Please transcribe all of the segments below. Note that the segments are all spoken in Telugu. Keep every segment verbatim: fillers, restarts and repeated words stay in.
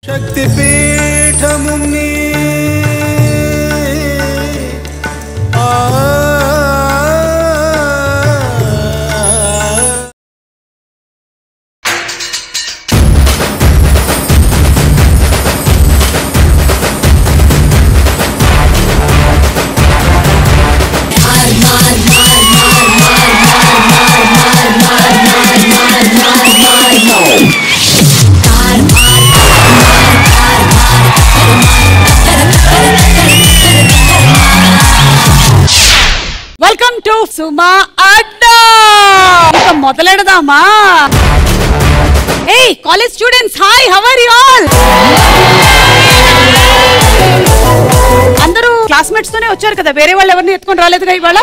శక్తిపీఠముని వెల్కమ్ టు సుమా అడ్డా. ఇక మొదలెడదామా? Hey college students, hi, how are you all? అందరూ క్లాస్మేట్స్ తోనే వచ్చారు కదా, వేరే వాళ్ళు ఎవరిని ఎత్తుకొని రాలేదుగా ఇవాళ?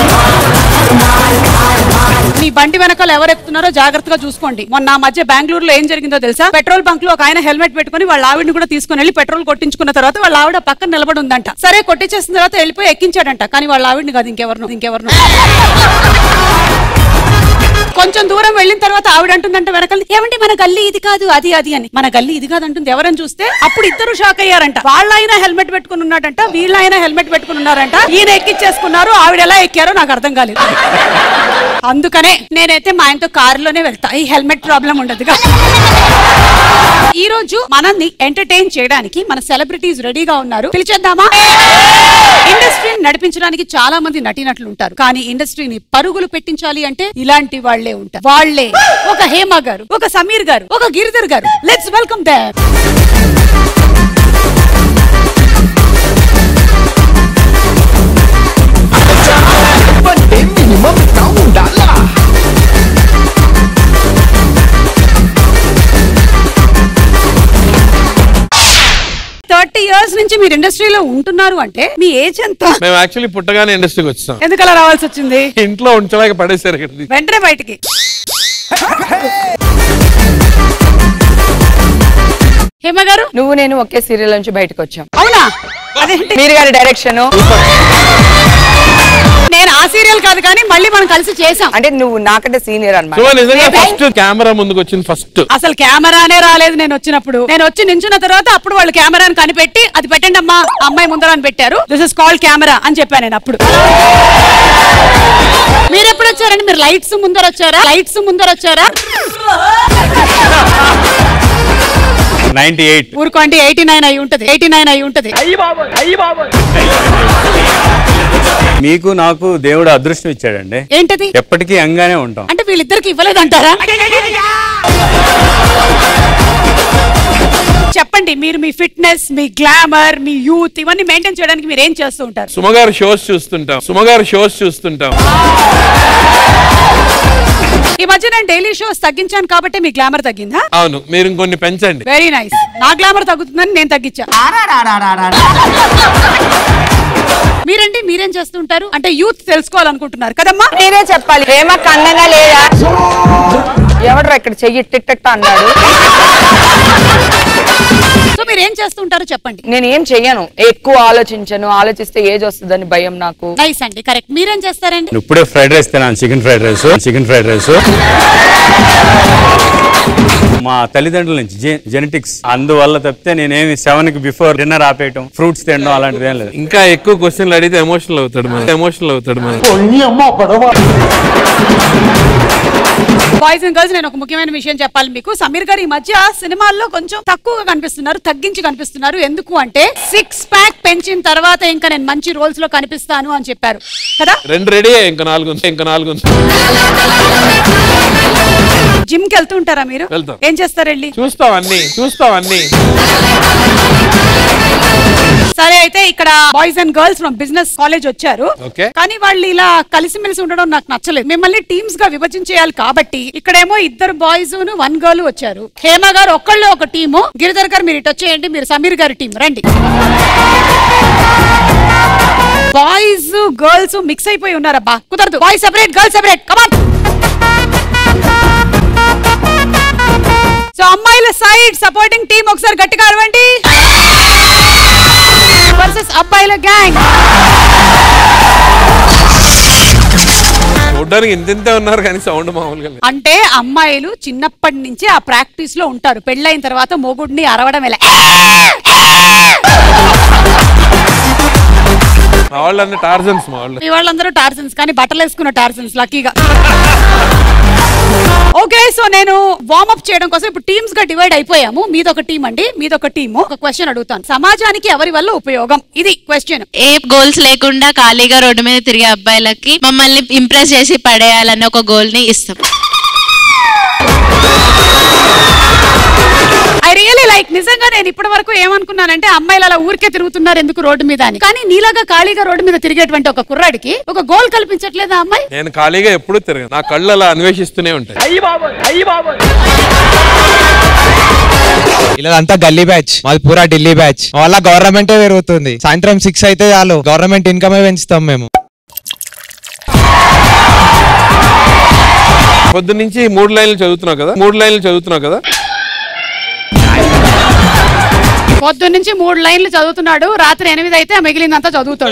మీ బండి వెనకాల ఎవరు ఎక్కుతున్నారో జాగ్రత్తగా చూసుకోండి. మొన్న మధ్య బెంగళూరులో ఏం జరిగిందో తెలుసా? పెట్రోల్ బంక్ లో ఒక ఆయన హెల్మెట్ పెట్టుకుని వాళ్ళ ఆవిడని కూడా తీసుకుని వెళ్ళి పెట్రోల్ కొట్టించుకున్న తర్వాత వాళ్ళ ఆవిడ పక్కన నిలబడి ఉందంట. సరే కొట్టించేసిన తర్వాత వెళ్ళిపోయి ఎక్కించాడంట, కానీ వాళ్ళ ఆవిడని కాదు ఇంకెవరు ఇంకెవరు కొంచెం దూరం వెళ్ళిన తర్వాత ఆవిడ అంటుందంటే వెనకాల, ఏమంటే మన గల్లీ ఇది కాదు అది అది అని. మన గల్లీ ఇది కాదు అంటుంది. ఎవరని చూస్తే అప్పుడు ఇద్దరు షాక్ అయ్యారంట. వాళ్ళ ఆయన హెల్మెట్ పెట్టుకుని ఉన్నాడంట, వీళ్ళ ఆయన హెల్మెట్ పెట్టుకుని ఉన్నారంట. ఈయన ఎక్కిచ్చేసుకున్నారు, ఆవిడ ఎలా ఎక్కారో నాకు అర్థం కాలేదు. అందుకనే నేనైతే మా ఆయనతో కారులోనే వెళ్తా, ఈ హెల్మెట్ ప్రాబ్లం ఉండదుగా. ఈ రోజు మనల్ని ఎంటర్టైన్ చేయడానికి మన సెలబ్రిటీస్ రెడీగా ఉన్నారు, పిలిచేద్దామా? ఇండస్ట్రీని నడిపించడానికి చాలా మంది నటీనటులు ఉంటారు, కానీ ఇండస్ట్రీని పరుగులు పెట్టించాలి అంటే ఇలాంటి వాళ్లే ఉంటారు. వాళ్లే ఒక హేమ గారు, ఒక సమీర్ గారు, ఒక గిరిధర్ గారు. Let's welcome them. Thirty years నుంచి మీరు ఇండస్ట్రీలో ఉంటున్నారు అంటే మీ ఏజ్ ఎంత? మేము యాక్చువల్లీ పుట్టగానే ఇండస్ట్రీకి వచ్చాం. ఎందుకు అలా రావాల్సి వచ్చింది? ఇంట్లో ఉంచలేక పడేసారు. వెంటనే బయటికి. హేమ గారు, నువ్వు నేను ఒకే సీరియల్ నుంచి బయటకు వచ్చాం. అవునా? అదేంటి? మీరు గారి డైరెక్షన్. నేను ఆ సీరియల్ కాదు కానీ మళ్ళీ మనం కలిసి చేసాం. అంటే నువ్వు నాకంటే సీనియర్ అన్నమాట. ఫస్ట్ కెమెరా ముందుకు వచ్చింది. ఫస్ట్ అసలు కెమెరానే రాలేదు నేను వచ్చినప్పుడు. నేను వచ్చి నించున్న తర్వాత అప్పుడు వాళ్ళు కెమెరాని కనిపెట్టి అది పెట్టండి అమ్మా అమ్మాయి ముందర అని పెట్టారు. దిస్ ఇస్ కాల్డ్ కెమెరా అని చెప్పాను నేను అప్పుడు. మీరు ఎప్పుడు వచ్చారండి? మీరు లైట్స్ ముందర వచ్చారా? లైట్స్ ముందర వచ్చారా? నైన్టీ ఎయిట్ ఊరుకోండి, ఎయిటీ నైన్ అయి ఉంటది. ఎయిటీ నైన్ అయి ఉంటది. మీకు నాకు దేవుడు అదృష్టం ఇచ్చాడండి. ఏంటది? ఎప్పటికీ యంగానే ఉంటాం. అంటే వీళ్ళిద్దరికి ఇవ్వలేదంటారా? చెప్పండి, మీరు మీ ఫిట్నెస్, మీ గ్లామర్, మీ యూత్ ఇవన్నీ మెయింటైన్ చేయడానికి మీరు ఏం చేస్తూ ఉంటారు? సుమగారు షోస్ చూస్తుంటాం. సుమగారు షోస్ చూస్తుంటాం. ఈ మధ్య నేను డైలీ షోస్ తగ్గించాను కాబట్టి మీ గ్లామర్ తగ్గిందా? అవును, మీరు ఇంకొన్ని పెంచండి. Very nice. నా గ్లామర్ తగ్గుతుందని నేను తగ్గించా. మీరంటే మీరేం చేస్తుంటారు? అంటే యూత్ తెలుసుకోవాలనుకుంటున్నారు కదమ్మా? మీరే చెప్పాలి. ఏమో కన్నంగా లేదా? ఎవడరా ఇక్కడ చెయ్యి టిట్టట్ట అన్నాడు. సో మీరు ఏం చేస్తుంటారు చెప్పండి. నేను ఏం చెయ్యను, ఎక్కువ ఆలోచించను. ఆలోచిస్తే ఏజ్ వస్తుందని భయం నాకు. నైస్ అండి, కరెక్ట్. మీరేం చేస్తారండి? ఇప్పుడే ఫ్రైడ్ రైస్ తిన్నాను, chicken fried rice. Chicken fried rice మా తల్లిదండ్రుల నుంచి జెనెటిక్స్, అందువల్ల తప్పితే నేనేమి సెవెన్ కి బిఫోర్ డిన్నర్ ఆపేయటం, ఫ్రూట్స్ తినడం అలాంటిది ఏం లేదు. ఇంకా ఎక్కువ క్వశ్చన్లు అడిగితే ఎమోషనల్ అవుతాడు మన ఎమోషనల్ అవుతాడు మన బాయ్స్ అండ్ గర్ల్స్, నేను ఒక ముఖ్యమైన విషయం చెప్పాలి మీకు. సమీర్ గారు ఈ మధ్య సినిమాల్లో కొంచెం తక్కువగా కనిపిస్తున్నారు, తగ్గించి కనిపిస్తున్నారు. ఎందుకు అంటే సిక్స్ ప్యాక్ పెంచిన తర్వాత ఇంకా నేను మంచి రోల్స్ లో కనిపిస్తాను అని చెప్పారు కదా. రెండు రెడీ, ఇంకా నాలుగు ఇంకా నాలుగు జిమ్ కి వెళ్తూ ఉంటారా మీరు? వెళ్తాం. ఏం చేస్తారు వెళ్ళి? చూస్తాం అన్ని చూస్తాం అన్ని సరే, అయితే ఇక్కడ boys and girls from business college వచ్చారు. ఓకే. కానీ వాళ్ళు ఇలా కలిసిమెలిసి ఉండడం నాకు నచ్చలేదు. మిమ్మల్ని టీమ్స్ గా విభజించేయాలి కాబట్టి ఇక్కడేమో ఇద్దరు బాయ్స్ వన్ గర్ల్ వచ్చారు. హేమ గారు ఒక్కళ్ళు ఒక టీము, గిరిధర్ గారు మీరు ఇటు వచ్చేయండి, మీరు సమీర్ గారి టీం రండి. బాయ్స్ గర్ల్స్ మిక్స్ అయిపోయి ఉన్నారబ్బా, కుదరదు. Boys separate, girls separate. Come on. So అమ్మాయిల సైడ్ సపోర్టింగ్ టీం ఒకసారి గట్టిగా అరవండి. వర్సెస్ అబ్బాయిల గ్యాంగ్. చూడడానికి ఇంత ఇంత ఉన్నారు కానీ సౌండ్ మామూలుగా లేదు. అంటే అమ్మాయిలు చిన్నప్పటి నుంచి ఆ ప్రాక్టీస్ లో ఉంటారు. పెళ్ళైన తర్వాత మొగుడిని అరవడం ఎలా. మా వాళ్ళందరూ టార్జన్స్. మా వాళ్ళు మీ వాళ్ళందరూ టార్జన్స్, కానీ బట్టలు వేసుకున్న టార్జన్స్ లక్కీగా. ఓకే, సో నేను వార్మప్ చేయడం కోసం ఇప్పుడు టీమ్స్ గా డివైడ్ అయిపోయాము. మీదొక టీం అండి, మీదొక టీమ్. ఒక క్వశ్చన్ అడుగుతాను. సమాజానికి ఎవరి వల్ల ఉపయోగం, ఇది క్వశ్చన్. ఏ గోల్స్ లేకుండా ఖాళీగా రోడ్డు మీద తిరిగే అబ్బాయిలకి మమ్మల్ని ఇంప్రెస్ చేసి పడేయాలని ఒక గోల్ ని ఇస్తాం. I really like. నిజంగా నేను ఇప్పటి వరకు ఏమనుకున్నానంటే అమ్మాయిలు అలా ఊరికే తిరుగుతున్నారు ఎందుకు రోడ్డు మీద అని. కానీ నీలాగా ఖాళీగా రోడ్డు మీద తిరిగేటువంటి ఒక కుర్రాడికి ఒక గోల్ కల్పించట్లేదా అమ్మాయి? నేను ఖాళీగా ఎప్పుడు తిరగను. నా కళ్ళు అలా అన్వేషిస్తూనే ఉంటాయి. ఇలా అంతా గల్లీ బ్యాచ్, మాది పూరా ఢిల్లీ బ్యాచ్. వాళ్ళ గవర్నమెంటే పెరుగుతుంది. సాయంత్రం సిక్స్ అయితే చాలు గవర్నమెంట్ ఇన్కమే పెంచుతాం మేము. పొద్దు నుంచి మూడు లైన్లు చదువుతున్నావు కదా, మూడు లైన్లు చదువుతున్నావు కదా. పొద్దున్న నుంచి మూడు లైన్లు చదువుతున్నాడు, రాత్రి ఎనిమిది అయితే మిగిలిందంతా చదువుతాడు.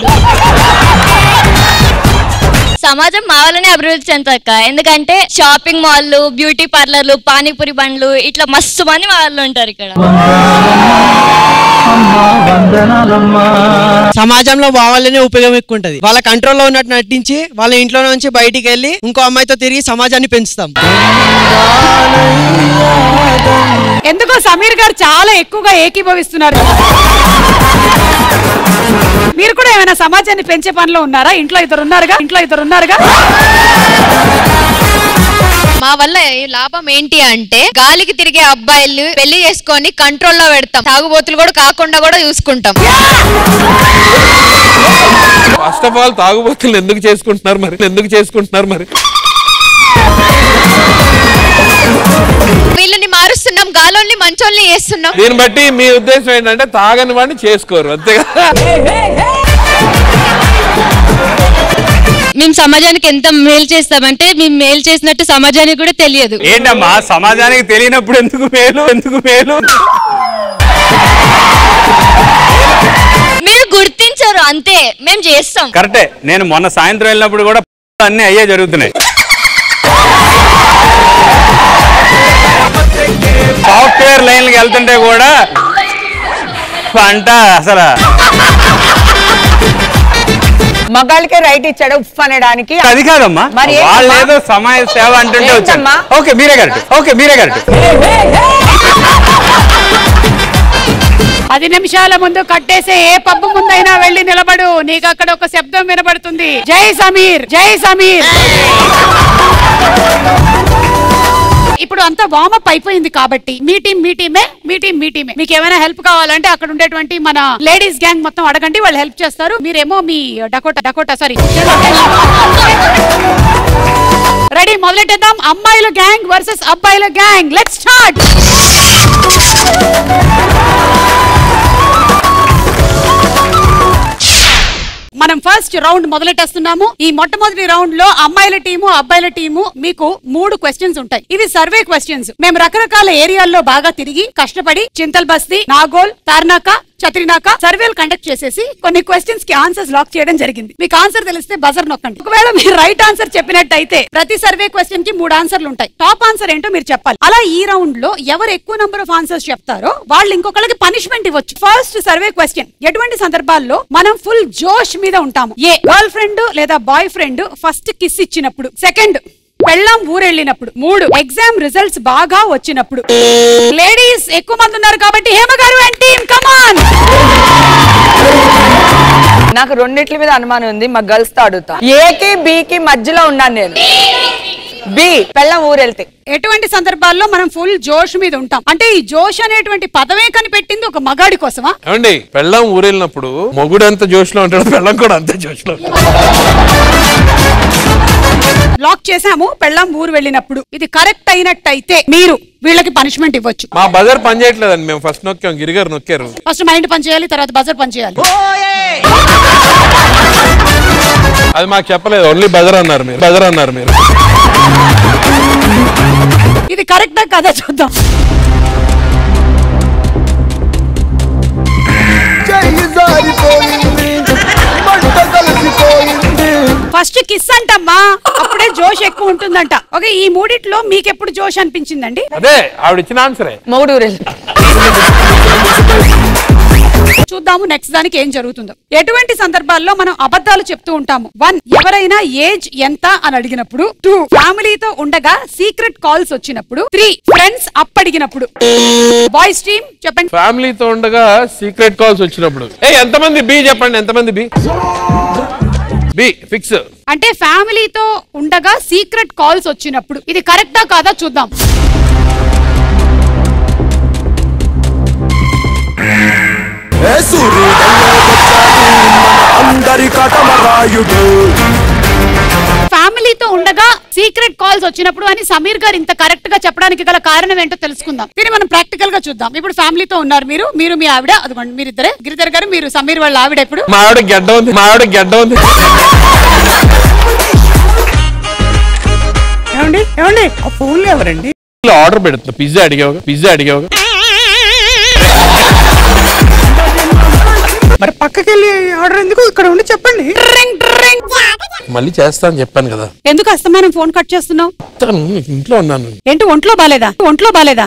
సమాజం మా వల్లనే అభివృద్ధి చెందక. ఎందుకంటే షాపింగ్ మాల్లు, బ్యూటీ పార్లర్లు, పానీపూరి బండ్లు ఇట్లా మస్తు మంది మా వాళ్ళు ఉంటారు ఇక్కడ. సమాజంలో బావాలనే ఉపయోగం ఎక్కువ ఉంటది. వాళ్ళ కంట్రోల్లో ఉన్నట్టు నటించి వాళ్ళ ఇంట్లో నుంచి బయటికి వెళ్ళి ఇంకో అమ్మాయితో తిరిగి సమాజాన్ని పెంచుతాం. ఎందుకో సమీర్ గారు చాలా ఎక్కువగా ఏకీభవిస్తున్నారు. మీరు కూడా ఏమైనా సమాజాన్ని పెంచే పనిలో ఉన్నారా? ఇంట్లో ఇద్దరు ఉన్నారుగా, ఇంట్లో ఇద్దరు ఉన్నారుగా. మా వల్ల లాభం ఏంటి అంటే గాలికి తిరిగే అబ్బాయిలు పెళ్లి చేసుకొని కంట్రోల్లో పెడతాం. తాగుబోతులు కూడా కాకుండా కూడా చూసుకుంటాం. ఫస్ట్ ఆఫ్ ఆల్ తాగుబోతులు ఎందుకు చేసుకుంటున్నారు మరి, ఎందుకు చేసుకుంటున్నారు మరి? వీళ్ళని మారుస్తున్నాం, గాలోల్ని మంచోల్ని చేస్తున్నాం. దీన్ని బట్టి మీ ఉద్దేశం ఏంటంటే తాగని వాడిని చేసుకోరు అంతేగా? మేము సమాజానికి ఎంత మేలు చేస్తామంటే మేము మేలు చేసినట్టు సమాజానికి కూడా తెలియదు. ఏంటమ్మా సమాజానికి తెలియనప్పుడు ఎందుకు మేలు, ఎందుకు మేలు? మీరు గుర్తించరు అంతే, మేము చేస్తాం. కరెక్టే. నేను మొన్న సాయంత్రం వెళ్ళినప్పుడు కూడా అన్ని అయ్యే జరుగుతున్నాయి. సాఫ్ట్వేర్ లైన్కి వెళ్తుంటే కూడా పంట అసలు మగాళ్ళకే రైట్ ఇచ్చాడు ఉఫ్ అనడానికి. అది కాదమ్మా, మరి వాళ్ళు ఏదో సమాజ సేవ అంటుంటే వచ్చామ్మా. ఓకే మీరే కరెక్ట్, ఓకే మీరే కరెక్ట్. పది నిమిషాల ముందు కట్టేసే ఏ పబ్బు ముందైనా వెళ్ళి నిలబడు, నీకు అక్కడ ఒక శబ్దం వినబడుతుంది. జై సమీర్, జై సమీర్. ఇప్పుడు అంతా వార్మప్ అయిపోయింది కాబట్టి మీ టీం మీ టీమే, మీ టీం మీ టీమే. మీకు ఏమైనా హెల్ప్ కావాలంటే అక్కడ ఉండేటువంటి మన లేడీస్ గ్యాంగ్ మొత్తం అడగండి, వాళ్ళు హెల్ప్ చేస్తారు. మీరేమో మీ డకోటా డకోటా సారీ రెడీ, మొదలెట్టేద్దాం. అమ్మాయిల గ్యాంగ్ వర్సెస్ అబ్బాయిల గ్యాంగ్. Let's start. మనం ఫస్ట్ రౌండ్ మొదలెట్టేస్తున్నాము. ఈ మొట్టమొదటి రౌండ్ లో అమ్మాయిల టీము అబ్బాయిల టీము మీకు మూడు క్వశ్చన్స్ ఉంటాయి. ఇవి సర్వే క్వశ్చన్స్. మేము రకరకాల ఏరియాల్లో బాగా తిరిగి కష్టపడి చింతల్ బస్తీ, నాగోల్, తార్నాక, చత్రినాక సర్వేలు కండక్ట్ చేసేసి కొన్ని క్వశ్చన్స్ కి ఆన్సర్స్ లాక్ చేయడం జరిగింది. మీకు ఆన్సర్ తెలిస్తే బజర్ నొక్కండి. ఒకవేళ మీరు రైట్ ఆన్సర్ చెప్పినట్టయితే ప్రతి సర్వే క్వశ్చన్ కి మూడు ఆన్సర్లు ఉంటాయి. టాప్ ఆన్సర్ ఏంటో మీరు చెప్పాలి. అలా ఈ రౌండ్ లో ఎవరు ఎక్కువ నంబర్ ఆఫ్ ఆన్సర్స్ చెప్తారో వాళ్ళు ఇంకొకరికి పనిష్మెంట్ ఇవ్వచ్చు. ఫస్ట్ సర్వే క్వశ్చన్, ఎటువంటి సందర్భాల్లో మనం ఫుల్ జోష్ మీద ఉంటాము? ఏ, గర్ల్ ఫ్రెండ్ లేదా బాయ్ ఫ్రెండ్ ఫస్ట్ కిస్ ఇచ్చినప్పుడు. సెకండ్, పెళ్ళాం ఊరెళ్ళినప్పుడు. మూడు, ఎగ్జామ్ రిజల్ట్స్ బాగా వచ్చినప్పుడు. లేడీస్ ఎక్కువ మంది ఉన్నారు కాబట్టి హేమ గారు అండ్ టీమ్ కమ్ ఆన్. నాకు రెండిట్ల మీద అనుమానం ఉంది, మా గర్ల్స్ తో అడుగుతా. ఏకి బికి మధ్యలో ఉన్నాను నేను. బి, పెళ్ళాం ఊరెళ్తే. ఎటువంటి సందర్భాల్లో మనం ఫుల్ జోష్ మీద ఉంటాం? అంటే ఈ జోష్ అనేటువంటి పదమే కనిపెట్టింది ఒక మగాడి కోసమా? ఏమండి, పెళ్ళాం ఊరెళ్ళినప్పుడు మొగుడు ఎంత జోష్ లో ఉంటాడు, పెళ్ళం కూడా అంతే జోష్ లో. లాక్ చేసాము. పెళ్ళాం ఊరు వెళ్ళినప్పుడు ఇది కరెక్ట్ అయినట్టయితే మీరు వీళ్ళకి పనిష్మెంట్ ఇవ్వచ్చు. మా బజర్ పని చేయట్లేదండి, మేము ఫస్ట్ నొక్కాం, గిరిగారు నొక్కారు. ఫస్ట్ మైండ్ పని చేయాలి, తర్వాత బజర్ పని చేయాలి. అది మాకు చెప్పలేదు, ఓన్లీ బజర్ అన్నారు మీరు, బజర్ అన్నారు మీరు. ఇది కరెక్టా కదా చూద్దాం. ఫస్ట్ కిస్ అంటమ్మా, అప్పుడే జోష్ ఎక్కువ ఉంటుందంట. ఓకే, ఈ మూడిట్లో మీకు ఎప్పుడు జోష్ అనిపించిందండి? అదే ఆవిడ ఇచ్చిన ఆన్సరే. మౌడూరెల్. చూద్దాము నెక్స్ట్ దానికి ఏం జరుగుతుందో. ఎటువంటి సందర్భాల్లో మనం అబద్ధాలు చెప్తూ ఉంటాము? వన్, ఎవరైనా ఏజ్ ఎంత అని అడిగినప్పుడు. టూ, ఫ్యామిలీతో ఉండగా సీక్రెట్ కాల్స్ వచ్చినప్పుడు. త్రీ, ఫ్రెండ్స్ అప్పడిగినప్పుడు. బాయ్స్ టీమ్ చెప్పండి. ఫ్యామిలీతో ఉండగా సీక్రెట్ కాల్స్ వచ్చినప్పుడు. ఏ ఎంతమంది బి చెప్పండి, ఎంతమంది బి? B fix. అంటే ఫ్యామిలీతో ఉండగా సీక్రెట్ కాల్స్ వచ్చినప్పుడు. ఇది కరెక్టా కాదా చూద్దాం. ఫ్యామిలీతో ఉండగా సీక్రెట్ కాల్స్ వచ్చినప్పుడు అని సమీర్ గారు ఇంత కరెక్ట్ గా చెప్పడానికి గల కారణం ఏంటో తెలుసుకుందాం. దీన్ని మనం ప్రాక్టికల్ గా చూద్దాం. ఇప్పుడు ఫ్యామిలీతో ఉన్నారు మీరు, మీరు మీ ఆవిడ, అదిగోండి మీరిద్దరే. గిరిధర్ గారు మీరు సమీర్ వాళ్ళ ఆవిడ. ఇప్పుడు మా ఆవిడ గడ్డ ఉంది, మా ఆవిడ గడ్డ ఉంది. ఏమండి ఏమండి ఆ ఫోన్ లో ఎవరండి? ఆర్డర్ పెడుతున్నా. పిజ్జా అడిగావు, పిజ్జా అడిగావు. మరి పక్కకెళ్ళి ఆర్డర్ ఎందుకు, ఇక్కడ ఉండి చెప్పండి. మళ్ళీ చేస్తా అని చెప్పాను కదా. ఎందుకు అస్తమానం ఫోన్ కట్ చేస్తున్నావు? ఇంట్లో ఉన్నాను. ఏంటి ఒంట్లో బాలేదా? ఒంట్లో బాలేదా?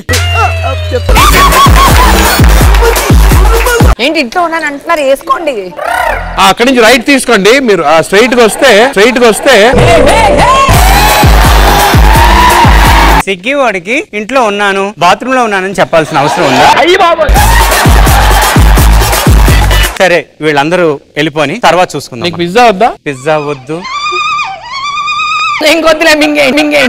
ఏంటి ఇంట్లో ఉన్నాను అంటున్నారు? వేసుకోండి. అక్కడి నుంచి రైట్ తీసుకోండి. మీరు ఆ స్ట్రైట్ గా వస్తే స్ట్రైట్ గా వస్తే సిగ్గి వాడికి ఇంట్లో ఉన్నాను, బాత్రూమ్ లో ఉన్నానని చెప్పాల్సిన అవసరం ఉందా? సరే వీళ్ళందరూ వెళ్ళిపోని తర్వాత చూసుకుందాం. నీకు పిజ్జా వద్దా? పిజ్జా వద్దు. ఇంకొద్దులే, మింగే మింగే.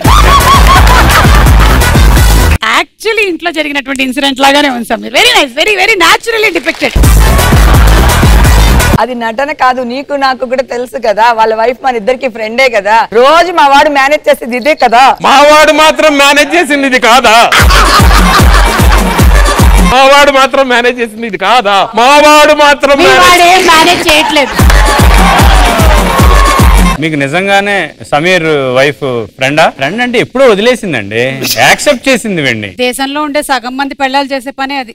యాక్చువల్లీ ఇంట్లో జరిగినటువంటి ఇన్సిడెంట్ లాగానే ఉంది Sameer. Very nice, very very naturally depicted. అది నటన కాదు, నీకు నాకు కూడా తెలుసు కదా. వాళ్ళ వైఫ్ మన ఇద్దరికి ఫ్రెండే కదా. రోజు మా వాడు మేనేజ్ చేసేది ఇదే కదా. మా వాడు మాత్రం మేనేజ్ చేసింది ఇది కాదా? మా వాడు మాత్రం మేనేజ్ చేసింది ఇది కాదా? మా వాడు మాత్రం మేనేజ్ చేయట్లేదు. మీకు నిజంగానే సమీర్ వైఫ్ ఫ్రెండా? ఫ్రెండ్ అంటే ఎప్పుడో వదిలేసిందండి, యాక్సెప్ట్ చేసింది వెండి. దేశంలో ఉండే సగం మంది పెళ్ళాలు చేసే పని అది.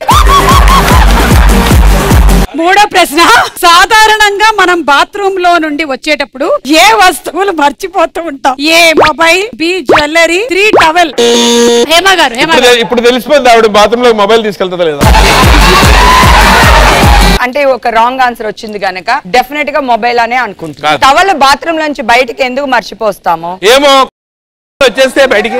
మూడో ప్రశ్న, సాధారణంగా మనం బాత్రూమ్ లో నుండి వచ్చేటప్పుడు ఏ వస్తువులు మర్చిపోతూ ఉంటాం? A mobile, B jewellery, three towel. Hema గారు, హేమ గారు ఇప్పుడు తెలిసిపోయింది ఆవిడ బాత్రూమ్ లో మొబైల్ తీసుకెళ్తుందా లేదా? అంటే ఒక రాంగ్ ఆన్సర్ వచ్చింది గనక డెఫినెట్ గా మొబైల్ అనే అనుకుంటున్నా. టవల్ బాత్రూమ్ నుంచి బయటికి ఎందుకు మర్చిపోస్తాము? ఏమో వచ్చేస్తే బయటికి.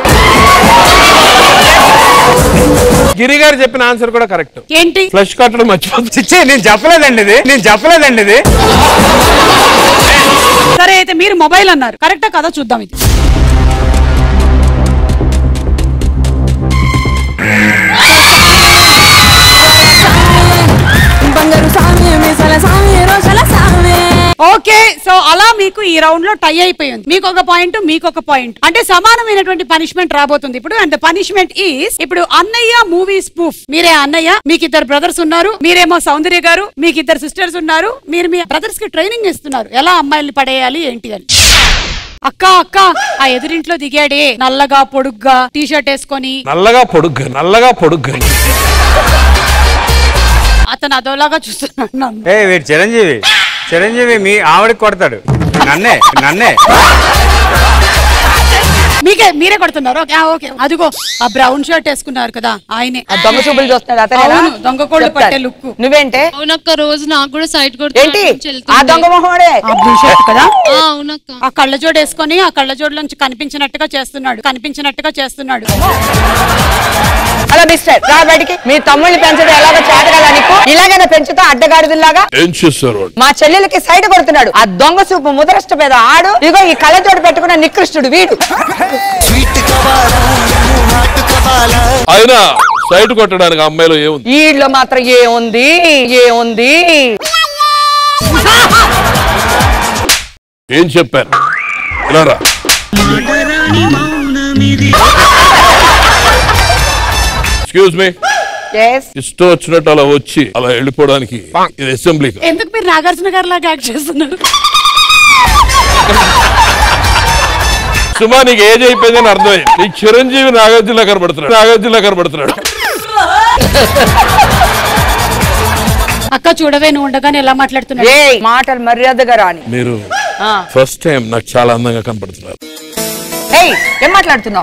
గిరి గారు చెప్పిన ఆన్సర్ కూడా కరెక్ట్. ఏంటి? ఫ్లష్ కట్టడం మర్చిపోతుంది. నేను చెప్పలేదండి ఇది, నేను చెప్పలేదండి ఇది. సరే అయితే మీరు మొబైల్ అన్నారు, కరెక్టా కదా చూద్దాం. ఇది ఓకే. సో అలా మీకు ఈ రౌండ్ లో టై అయిపోయింది. మీకు ఒక పాయింట్, మీకు ఒక పాయింట్, అంటే సమానమైనటువంటి పనిష్మెంట్ రాబోతుంది ఇప్పుడు. అండ్ ద పనిష్మెంట్ ఈస్, ఇప్పుడు అన్నయ్య మూవీ స్పూఫ్. మీరే అన్నయ్య, మీకు ఇద్దరు బ్రదర్స్ ఉన్నారు. మీరేమో సౌందర్య గారు, మీకు ఇద్దరు సిస్టర్స్ ఉన్నారు. మీరు మీ బ్రదర్స్ కి ట్రైనింగ్ ఇస్తున్నారు ఎలా అమ్మాయిల్ని పడేయాలి ఏంటి అని. అక్క అక్క ఆ ఎదురింట్లో దిగాడే నల్లగా పొడుగ్గా టీ షర్ట్ వేసుకొని, నల్లగా పొడుగ్గా నల్లగా పొడుగ్గా అతను అదోలాగా చూస్తున్నాడు. ఏ వీడు చిరంజీవి, చిరంజీవి మీ ఆవిడకి కొడతాడు, నన్నే నన్నే. మీకే మీరే కొడుతున్నారు. Okay okay. అదిగో ఆ బ్రౌన్ షర్ట్ వేసుకున్నారు కదా ఆయనే. దొంగ చూపులు చూస్తున్నాడు అతను. దొంగ కోళ్ళు పట్టే లుక్. నువ్వేంటే? అవునక్క, రోజు నాకు కూడా సైట్ ఏంటి ఆ దొంగ మొహోడే? ఆ బ్లూ షర్ట్ కదా. అవునక్క. ఆ కళ్ళజోడు వేసుకొని ఆ కళ్ళజోడు నుంచి కనిపించినట్టుగా చేస్తున్నాడు, కనిపించినట్టుగా చేస్తున్నాడు. అలా మిస్టర్ రా బయటికి. మీ తమ్ముళ్ళని పెంచడం ఎలాగో చేత కదా నీకు? ఇలాగైనా పెంచుతా అడ్డగాడిదిలాగా? ఏం చేస్తారు? మా చెల్లెలకి సైడ్ కొడుతున్నాడు ఆ దొంగ చూపు ముదరష్ట పేద ఆడు. ఇదిగో ఈ కళ్ళజోడు పెట్టుకున్న నికృష్టుడు వీడు. అయినా సైడ్ కొట్టడానికి అమ్మాయిలో ఏముంది? వీళ్ళలో మాత్రం ఏముంది ఏముంది? ఏం చెప్పారు? ఎక్స్క్యూజ్ మీ, ఇష్టం వచ్చినట్టు అలా వచ్చి అలా వెళ్ళిపోవడానికి ఇది అసెంబ్లీ. ఎందుకు మీరు నాగార్జున గారు లాగా యాక్ట్ చేస్తున్నారు? సుమా నీకు ఏజ్ అయిపోయిందని అర్థమైంది. నీకు చిరంజీవి నాగార్జున కనబడుతున్నాడు, నాగార్జున కనబడుతున్నాడు. అక్క చూడవే, నువ్వు ఉండగానే ఎలా మాట్లాడుతున్నావు? మాటలు మర్యాదగా రాని. మీరు ఫస్ట్ టైం నాకు చాలా అందంగా కనపడుతున్నారు. ఏయ్ ఏం మాట్లాడుతున్నావు?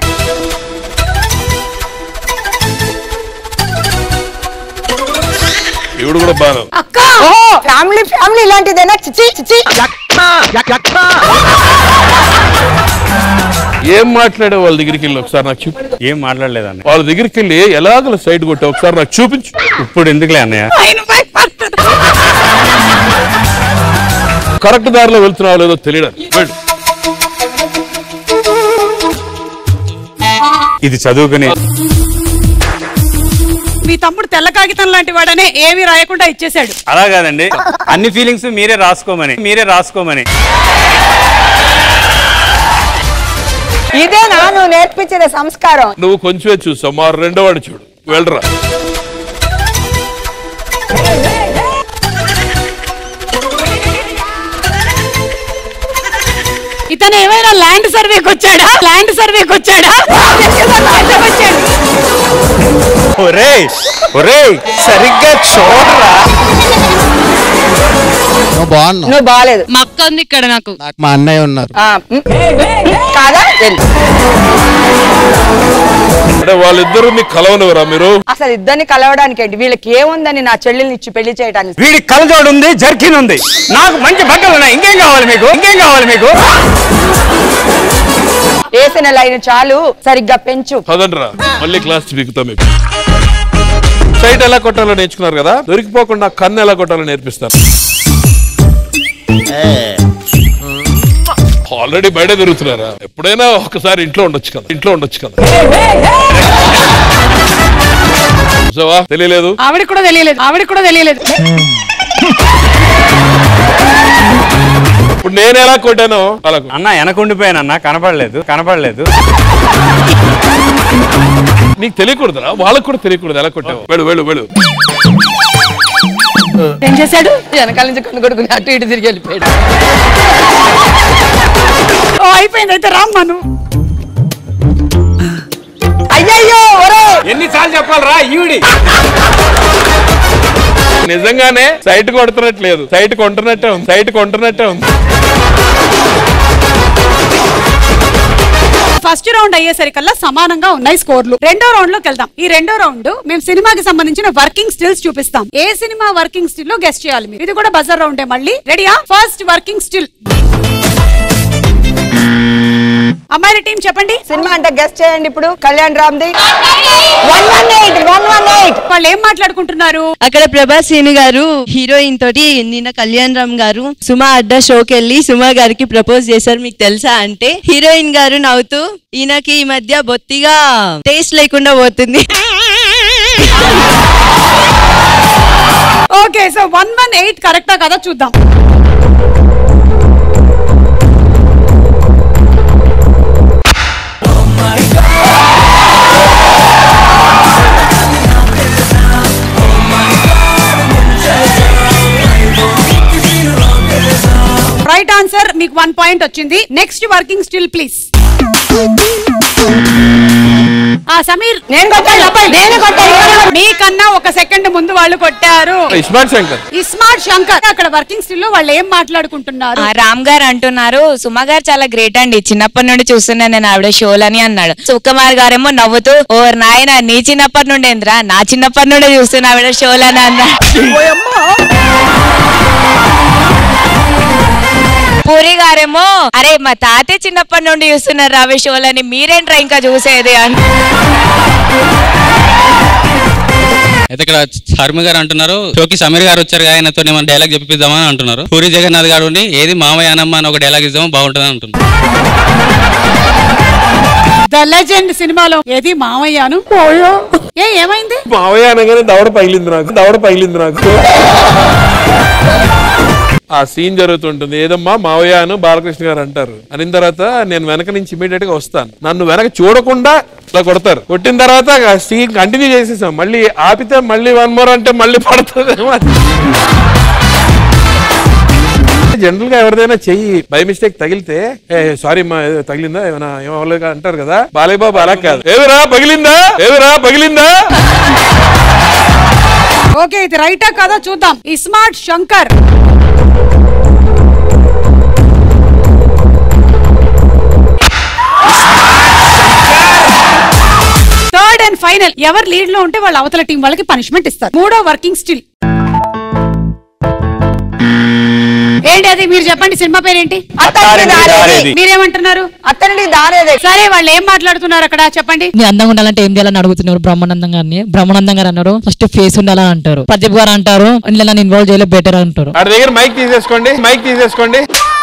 ఇవిడు కూడా బాగా అక్క ఓహో ఫ్యామిలీ ఫ్యామిలీ ఇలాంటిదేనా? చిచి చిచి. ఏం మాట్లాడే వాళ్ళ దగ్గరికి వెళ్ళి ఒకసారి నాకు చూపి. ఏం మాట్లాడలేదన్నయ్య. వాళ్ళ దగ్గరికి వెళ్ళి ఎలాగల సైడ్ కొట్టా ఒకసారి నాకు చూపించు. ఇప్పుడు ఎందుకులే అన్నయ్య? కరెక్ట్ దారిలో వెళ్తున్నావు లేదో తెలియదు. ఇది చదువుకుని మీ తమ్ముడు తెల్ల కాగితం లాంటి వాడనే ఏమీ రాయకుండా ఇచ్చేసాడు. అలా కాదండి, అన్ని ఫీలింగ్స్ మీరే రాసుకోమని మీరే రాసుకోమని ఇదే నా నువ్వు నేర్పించిన సంస్కారం. నువ్వు కొంచెమే చూసావు, మా రెండో వాడు చూడు. వెళ్ళరా. ఇతను ఏమైనా ల్యాండ్ సర్వేకి వచ్చాడా? ల్యాండ్ సర్వేకి వచ్చాడా? ఒరేయ్ ఒరేయ్ సరిగ్గా చూడరా. బాగున్నావు. నువ్వు బాగాలేదు. మా అక్క ఉంది ఇక్కడ నాకు. నాకు మా అన్నయ్య ఉన్నారు. కాదా? అంటే వాళ్ళిద్దరు నీకు కలవనివరా మీరు? అసలు ఇద్దరిని కలవడానికి ఏంటి? వీళ్ళకి ఏముందని నా చెల్లెల్ని ఇచ్చి పెళ్లి చేయడానికి? వీడి కలజోడు ఉంది, జర్కిన్ ఉంది, నాకు మంచి బట్టలు ఉన్నాయి. ఇంకేం కావాలి మీకు? ఇంకేం కావాలి మీకు? వేసిన లైన్ చాలు, సరిగ్గా పెంచు. పదండ్రా, మళ్ళీ క్లాస్ బిగుతాం. మీకు సైట్ ఎలా కొట్టాలో నేర్చుకున్నారు కదా, దొరికిపోకుండా కన్ను ఎలా కొట్టాలో నేర్పిస్తారు. ఆల్రెడీ బయట తిరుగుతున్నారా? ఎప్పుడైనా ఒకసారి ఇంట్లో ఉండొచ్చు కదా, ఇంట్లో ఉండొచ్చు కదా. చూసావా? తెలియలేదు. ఆవిడ కూడా తెలియలేదు, ఆవిడ కూడా తెలియలేదు. ఇప్పుడు నేను ఎలా కొట్టానో అలా అన్న వెనకుండిపోయానన్నా, కనపడలేదు కనపడలేదు. నీకు తెలియకూడదురా, వాళ్ళకు కూడా తెలియకూడదు ఎలా కొట్టావు. వెళ్ళు వెళ్ళు వెళ్ళు. ఏం చేశాడు? వెనకాల నుంచి కన్ను కొడుకుని అటు ఇటు తిరిగి వెళ్ళిపోయాడు. ఓ అయిపోయింది అయితే రామ్మను. అయ్యయ్యో ఎన్నిసార్లు చెప్పాలరా ఈవిడి? నిజంగానే సైట్ కొడుతున్నట్లేదు, సైట్ కొంటున్నట్టే ఉంది, సైట్ కొంటున్నట్టే ఉంది. ఫస్ట్ రౌండ్ అయ్యేసరికల్లా సమానంగా ఉన్నాయి స్కోర్లు. రెండో రౌండ్ లోకి వెళ్దాం. ఈ రెండో రౌండ్ మేము సినిమాకి సంబంధించిన వర్కింగ్ స్టిల్స్ చూపిస్తాం. ఏ సినిమా వర్కింగ్ స్టిల్ లో గెస్ట్ చేయాలి మీరు. ఇది కూడా బజర్ రౌండే మళ్ళీ. రెడీయా? First working still. అమ్మాయి టీం చెప్పండి. సినిమా అంటే గెస్ట్ చేయండి ఇప్పుడు. కళ్యాణ్ రామ్ది one one eight one one eight. వాళ్ళు ఏం మాట్లాడుకుంటున్నారు? అక్కడ ప్రభాస్ సీను గారు హీరోయిన్ తోటి నిన్న కళ్యాణ్ రామ్ గారు సుమా అడ్డా షోకి వెళ్ళి సుమా గారికి ప్రపోజ్ చేశారు, మీకు తెలుసా అంటే హీరోయిన్ గారు నవ్వుతూ ఈయనకి ఈ మధ్య బొత్తిగా టేస్ట్ లేకుండా పోతుంది. Okay, so one one eight కరెక్టా కదా చూద్దాం. Right answer. మీకు వన్ పాయింట్ వచ్చింది. Next working still please. ఆ సమీర్ నేను కొట్టాను అబ్బాయి, నేను కొట్టాను. మీకన్నా ఒక సెకండ్ ముందు వాళ్ళు కొట్టారు. ఇస్మార్ట్ శంకర్, ఇస్మార్ట్ శంకర్. అక్కడ వర్కింగ్ స్టిల్ లో వాళ్ళు ఏం మాట్లాడుకుంటున్నారు? రామ్ గారు అంటున్నారు సుమ గారు చాలా గ్రేట్ అండి, చిన్నప్పటి నుండి చూస్తున్నా నేను ఆవిడ షోలని అన్నాడు. సుకుమార్ గారేమో నవ్వుతూ ఓ నాయన నీ చిన్నప్పటి నుండి ఏంద్రా, నా చిన్నప్పటి నుండి చూస్తున్నా ఆవిడ షోలని అన్నాడు. పూరి గారేమో అరే మా తాతే చిన్నప్పటి నుండి చూస్తున్నారు రావే షోలని, మీరేంట్రా ఇంకా చూసేది అని. అయితే ఇక్కడ శర్మ గారు అంటున్నారు షోకి సమీర్ గారు వచ్చారు, ఆయనతో ఏమైనా డైలాగ్ చెప్పిద్దామని అంటున్నారు. పూరి జగన్నాథ్ గారు ఉండి ఏది మామయ్య అనమ్మ అని ఒక డైలాగ్ ఇద్దామో బాగుంటుంది అంటున్నారు. ద లెజెండ్ సినిమాలో ఏది మామయ్యను ఏ ఏమైంది? మావయ్య అనగానే దవడ పగిలింది నాకు, దవడ పగిలింది నాకు. ఆ సీన్ జరుగుతుంటుంది, ఏదమ్మా మావయ్య అను బాలకృష్ణ గారు అంటారు. అనిన తర్వాత నేను వెనక నుంచి ఇమీడియట్ గా వస్తాను, నన్ను వెనక చూడకుండా ఇలా కొడతారు. కొట్టిన తర్వాత సీన్ కంటిన్యూ చేసేసాం. మళ్ళీ ఆపితే మళ్ళీ వన్ మోర్ అంటే మళ్ళీ పడుతుంది. జనరల్ గా ఎవరిదైనా చెయ్యి బై మిస్టేక్ తగిలితే ఏ సారీ మా తగిలిందా ఏమైనా ఏమవలేగా అంటారు కదా. బాలయ్య బాబు అలా కాదు, ఏవిరా పగిలిందా, ఏవిరా పగిలిందా. ఓకే, ఇది రైటా కదా చూద్దాం. ఇస్మార్ట్ శంకర్. ఫైనల్ ఎవరు లీడ్ లో ఉంటే వాళ్ళ అవతల టీం వాళ్ళకి పనిష్మెంట్ ఇస్తారు. మూడో వర్కింగ్ స్టిల్ ఏంటి అది మీరు చెప్పండి. సినిమా పేరేంటి? మీరేమంటున్నారు? అత్తడి దారేదే. సరే వాళ్ళు ఏం మాట్లాడుతున్నారు అక్కడ చెప్పండి. నీ అందంగా ఉండాలంటే ఏం చేయాలని అడుగుతున్నారు బ్రహ్మానందం గారిని. బ్రహ్మానందం గారు అన్నారు ఫస్ట్ ఫేస్ ఉండాలని అంటారు. ప్రదీప్ గారు అంటారు ఇందులో నన్ను ఇన్వాల్వ్ చేయలేదు బెటర్ అంటారు. అక్కడ దగ్గర మైక్ తీసేసుకోండి, మైక్ తీసేసుకోండి.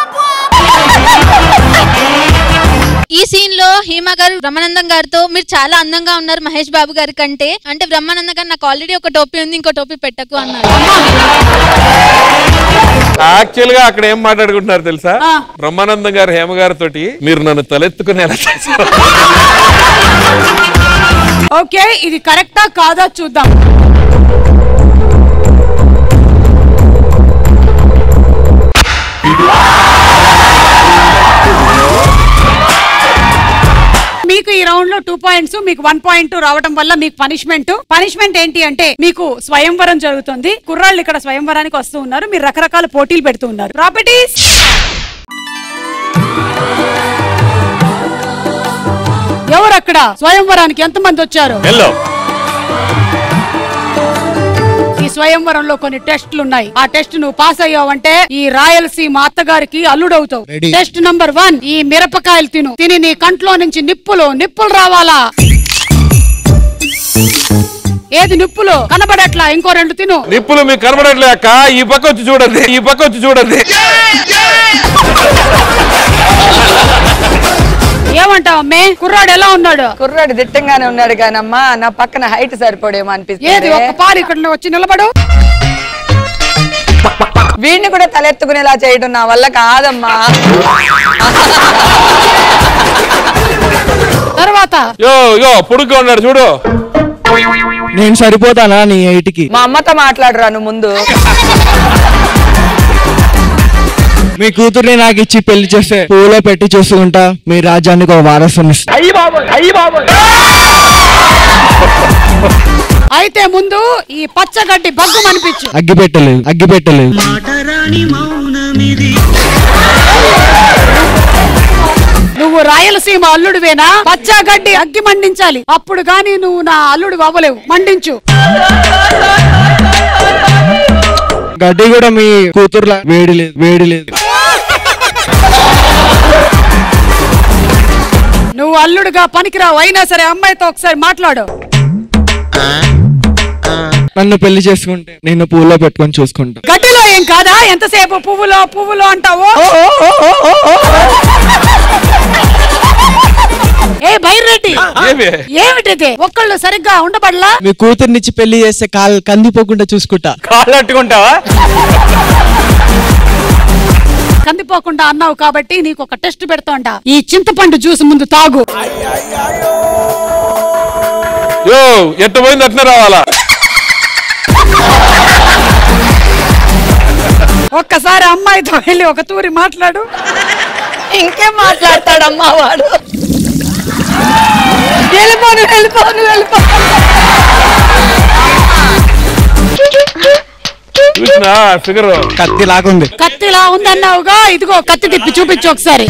ఈ సీన్ లో హీమా గారు బ్రహ్మానందం గారితో మీరు చాలా అందంగా ఉన్నారు మహేష్ బాబు గారి కంటే అంటే బ్రహ్మానందం గారు నాకు ఆల్రెడీ ఒక టోపీ ఉంది ఇంకో టోపీ పెట్టకు అన్నారు. యాక్చువల్ గా అక్కడ ఏం మాట్లాడుకుంటున్నారు తెలుసా? బ్రహ్మానందం గారు హేమ గారితో మీరు నన్ను తలెత్తుకునేలా చేశారు. ఓకే ఇది కరెక్టా కాదా చూద్దాం. మీకు ఈ రౌండ్ లో టూ పాయింట్స్ మీకు వన్ పాయింట్ రావడం వల్ల మీకు పనిష్మెంట్ పనిష్మెంట్ ఏంటి అంటే మీకు స్వయంవరం జరుగుతుంది. కుర్రాళ్ళు ఇక్కడ స్వయంవరానికి వస్తూ ఉన్నారు. మీరు రకరకాల పోటీలు పెడుతూ ఉన్నారు. ప్రాపర్టీస్ ఎవరు అక్కడ స్వయంవరానికి ఎంత మంది వచ్చారు? ఈ స్వయంవరంలో కొన్ని టెస్టులు ఉన్నాయి. ఆ టెస్ట్ నువ్వు పాస్ అయ్యావంటే ఈ రాయలసీమ అత్తగారికి అల్లుడవుతావు. టెస్ట్ నంబర్ వన్ ఈ మిరపకాయలు తిను. తిని నీ కంట్లో నుంచి నిప్పులు నిప్పులు రావాలా? ఏది నిప్పులు కనబడట్లా? ఇంకో రెండు తిను. నిప్పులు మీకు కనబడట్లే అక్క. ఈ పక్క వచ్చి చూడండి, ఈ పక్క వచ్చి చూడండి. ఏమంటావు అమ్మే? కుర్రాడు ఎలా ఉన్నాడు? కుర్రాడు దిట్టంగానే ఉన్నాడు కానమ్మా నా పక్కన హైట్ సరిపోడేమో అనిపిస్తుంది. ఏది ఒక్క పాలు ఇక్కడ వచ్చి నిలబడు. వీడిని కూడా తలెత్తుకునేలా చేయడం నా వల్ల కాదమ్మా. తర్వాత యో యో పొడుగ్గా ఉన్నాడు చూడు. నేను సరిపోతానా నీ హైట్ కి? మా అమ్మతో మాట్లాడరా నువ్వు ముందు. మీ కూతుర్ని నాకు ఇచ్చి పెళ్లి చేస్తే పూలో పెట్టి చూసుకుంటా మీ రాజ్యానికి ఒక వారసుని ఇస్తా. అయితే ముందు ఈ పచ్చగడ్డి బగ్గు అనిపించు. అగ్గి పెట్టలేదు అగ్గి పెట్టలేదు నువ్వు రాయలసీమ అల్లుడివేనా? పచ్చగడ్డి అగ్గి మండించాలి. అప్పుడు గాని నువ్వు నా అల్లుడు అవ్వలేవు. మండించు. గడ్డి కూడా మీ కూతుర్లా వేడి లేదు వేడి లేదు. నువ్వు అల్లుడుగా పనికిరావు. అయినా సరే అమ్మాయితో ఒకసారి మాట్లాడు. నన్ను పెళ్లి చేసుకుంటే నేను పూలో పెట్టుకొని చూసుకుంటా. గడ్డిలో ఏం కాదా? ఎంతసేపు పువ్వులో పువ్వులో అంటావు? ఏ బైరెడ్డి ఏమిటి ఒక్కళ్ళు సరిగ్గా ఉండబడలా? మీ కూతుర్నిచ్చి పెళ్లి చేస్తే కాలు కందిపోకుండా చూసుకుంటా. కాళ్ళు అట్టుకుంటావా? కందిపోకుండా అన్నావు కాబట్టి నీకు ఒక టెస్ట్ పెడతాంట. ఈ చింతపండు జ్యూస్ ముందు తాగు. యో ఎట్ట పోయింది అట్లా రావాలా? ఒక్కసారి అమ్మాయితో వెళ్ళి ఒక తూరి మాట్లాడు. ఇంకేం మాట్లాడతాడమ్మా వాడు. వెళ్ళిపోను వెళ్ళిపోను వెళ్ళిపో. కత్తి లాగుంది. కత్తిలా ఉందన్నావుగా, ఇదిగో కత్తి తిప్పి చూపించు ఒకసారి.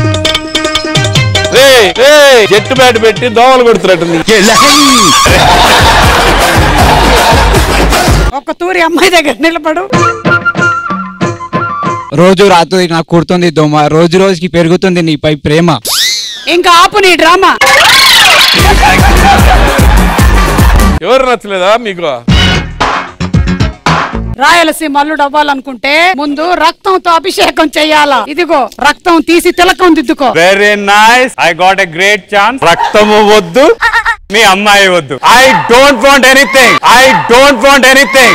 జట్టు బ్యాట్ పెట్టి దోమలు కొడుతున్నట్టు. ఒక తూరి అమ్మాయి దగ్గర నిలబడు. రోజు రాత్రి నాకు కుడుతుంది దోమ, రోజు రోజుకి పెరుగుతుంది నీపై ప్రేమ. ఇంకా ఆపు నీ డ్రామా. ఎవరు నచ్చలేదా మీకు? రాయలసీమ అల్లుడు అవ్వాలనుకుంటే ముందు రక్తంతో అభిషేకం చెయ్యాలా. ఇదిగో రక్తం తీసి తిలకం దిద్దుకో. Very nice. I got a great chance. రక్తము వద్దు, మీ అమ్మాయి వద్దు. I don't want anything. I don't want anything.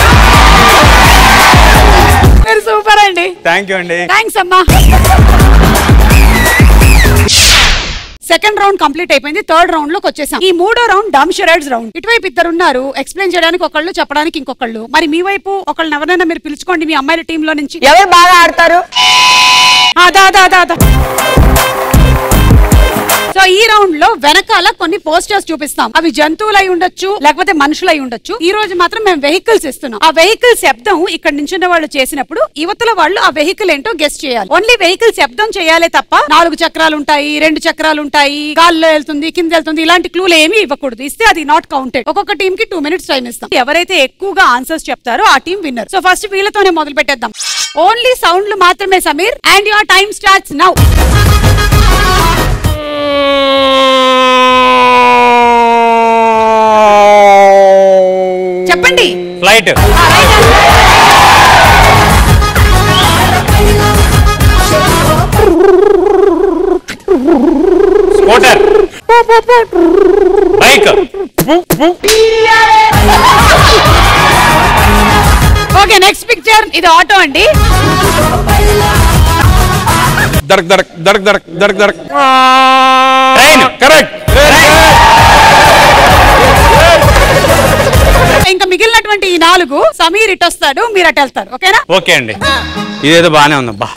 మీరు సూపర్ అండి. థ్యాంక్ యూ అండి. థ్యాంక్స్ అమ్మా. సెకండ్ రౌండ్ కంప్లీట్ అయిపోయింది. థర్డ్ రౌండ్ లోకి వచ్చేసాం. ఈ మూడో రౌండ్ డామ్షరైడ్స్ రౌండ్. ఇటువైపు ఇద్దరు ఉన్నారు, ఎక్స్ప్లెయిన్ చేయడానికి ఒకళ్ళు, చెప్పడానికి ఇంకొకళ్ళు. మరి మీ వైపు ఒకళ్ళని ఎవరైనా మీరు పిలుచుకోండి మీ అమ్మాయిల టీమ్ లో నుంచి. ఎవరు బాగా ఆడతారు? అదా అదా అదా అదా. సో సో ఈ రౌండ్ లో వెనకాల కొన్ని పోస్టర్స్ చూపిస్తాం. అవి జంతువులై ఉండొచ్చు, లేకపోతే మనుషులై ఉండొచ్చు. ఈ రోజు మాత్రం మేము వెహికల్స్ ఇస్తున్నాం. ఆ వెహికల్ శబ్దం ఇక్కడ నించున్న వాళ్ళు చేసినప్పుడు యువతల వాళ్ళు ఆ వెహికల్ ఏంటో గెస్ట్ చేయాలి. ఓన్లీ వెహికల్ శబ్దం చేయాలే తప్ప నాలుగు చక్రాలు ఉంటాయి, రెండు చక్రాలు ఉంటాయి, గాల్లో వెళ్తుంది, కింద వెళ్తుంది, ఇలాంటి క్లూలు ఏమీ ఇవ్వకూడదు. ఇస్తే అది నాట్ కౌంటెడ్. ఒక్కొక్క టీమ్ కి టూ మినిట్స్ టైం ఇస్తాం. ఎవరైతే ఎక్కువగా ఆన్సర్స్ చెప్తారో ఆ టీం విన్నర్. సో ఫస్ట్ వీళ్ళతోనే మొదలు పెట్టేద్దాం. ఓన్లీ సౌండ్లు మాత్రమే Sameer, and your time starts now. చెప్పండి. Flight. Scooter. Bike. Okay next picture. ఇది ఆటో అండి. దడక్ దడక్ దడక్ దడక్ దడక్ దడక్. ట్రైన్. కరెక్ట్. ఇంకా మిగిలినటువంటి ఈ నాలుగు సమీర్ ఇటు వస్తాడు, మీరు అటు వెళ్తారు. ఓకేనా? ఓకే అండి. ఇదేదో బానే ఉందబ్బా.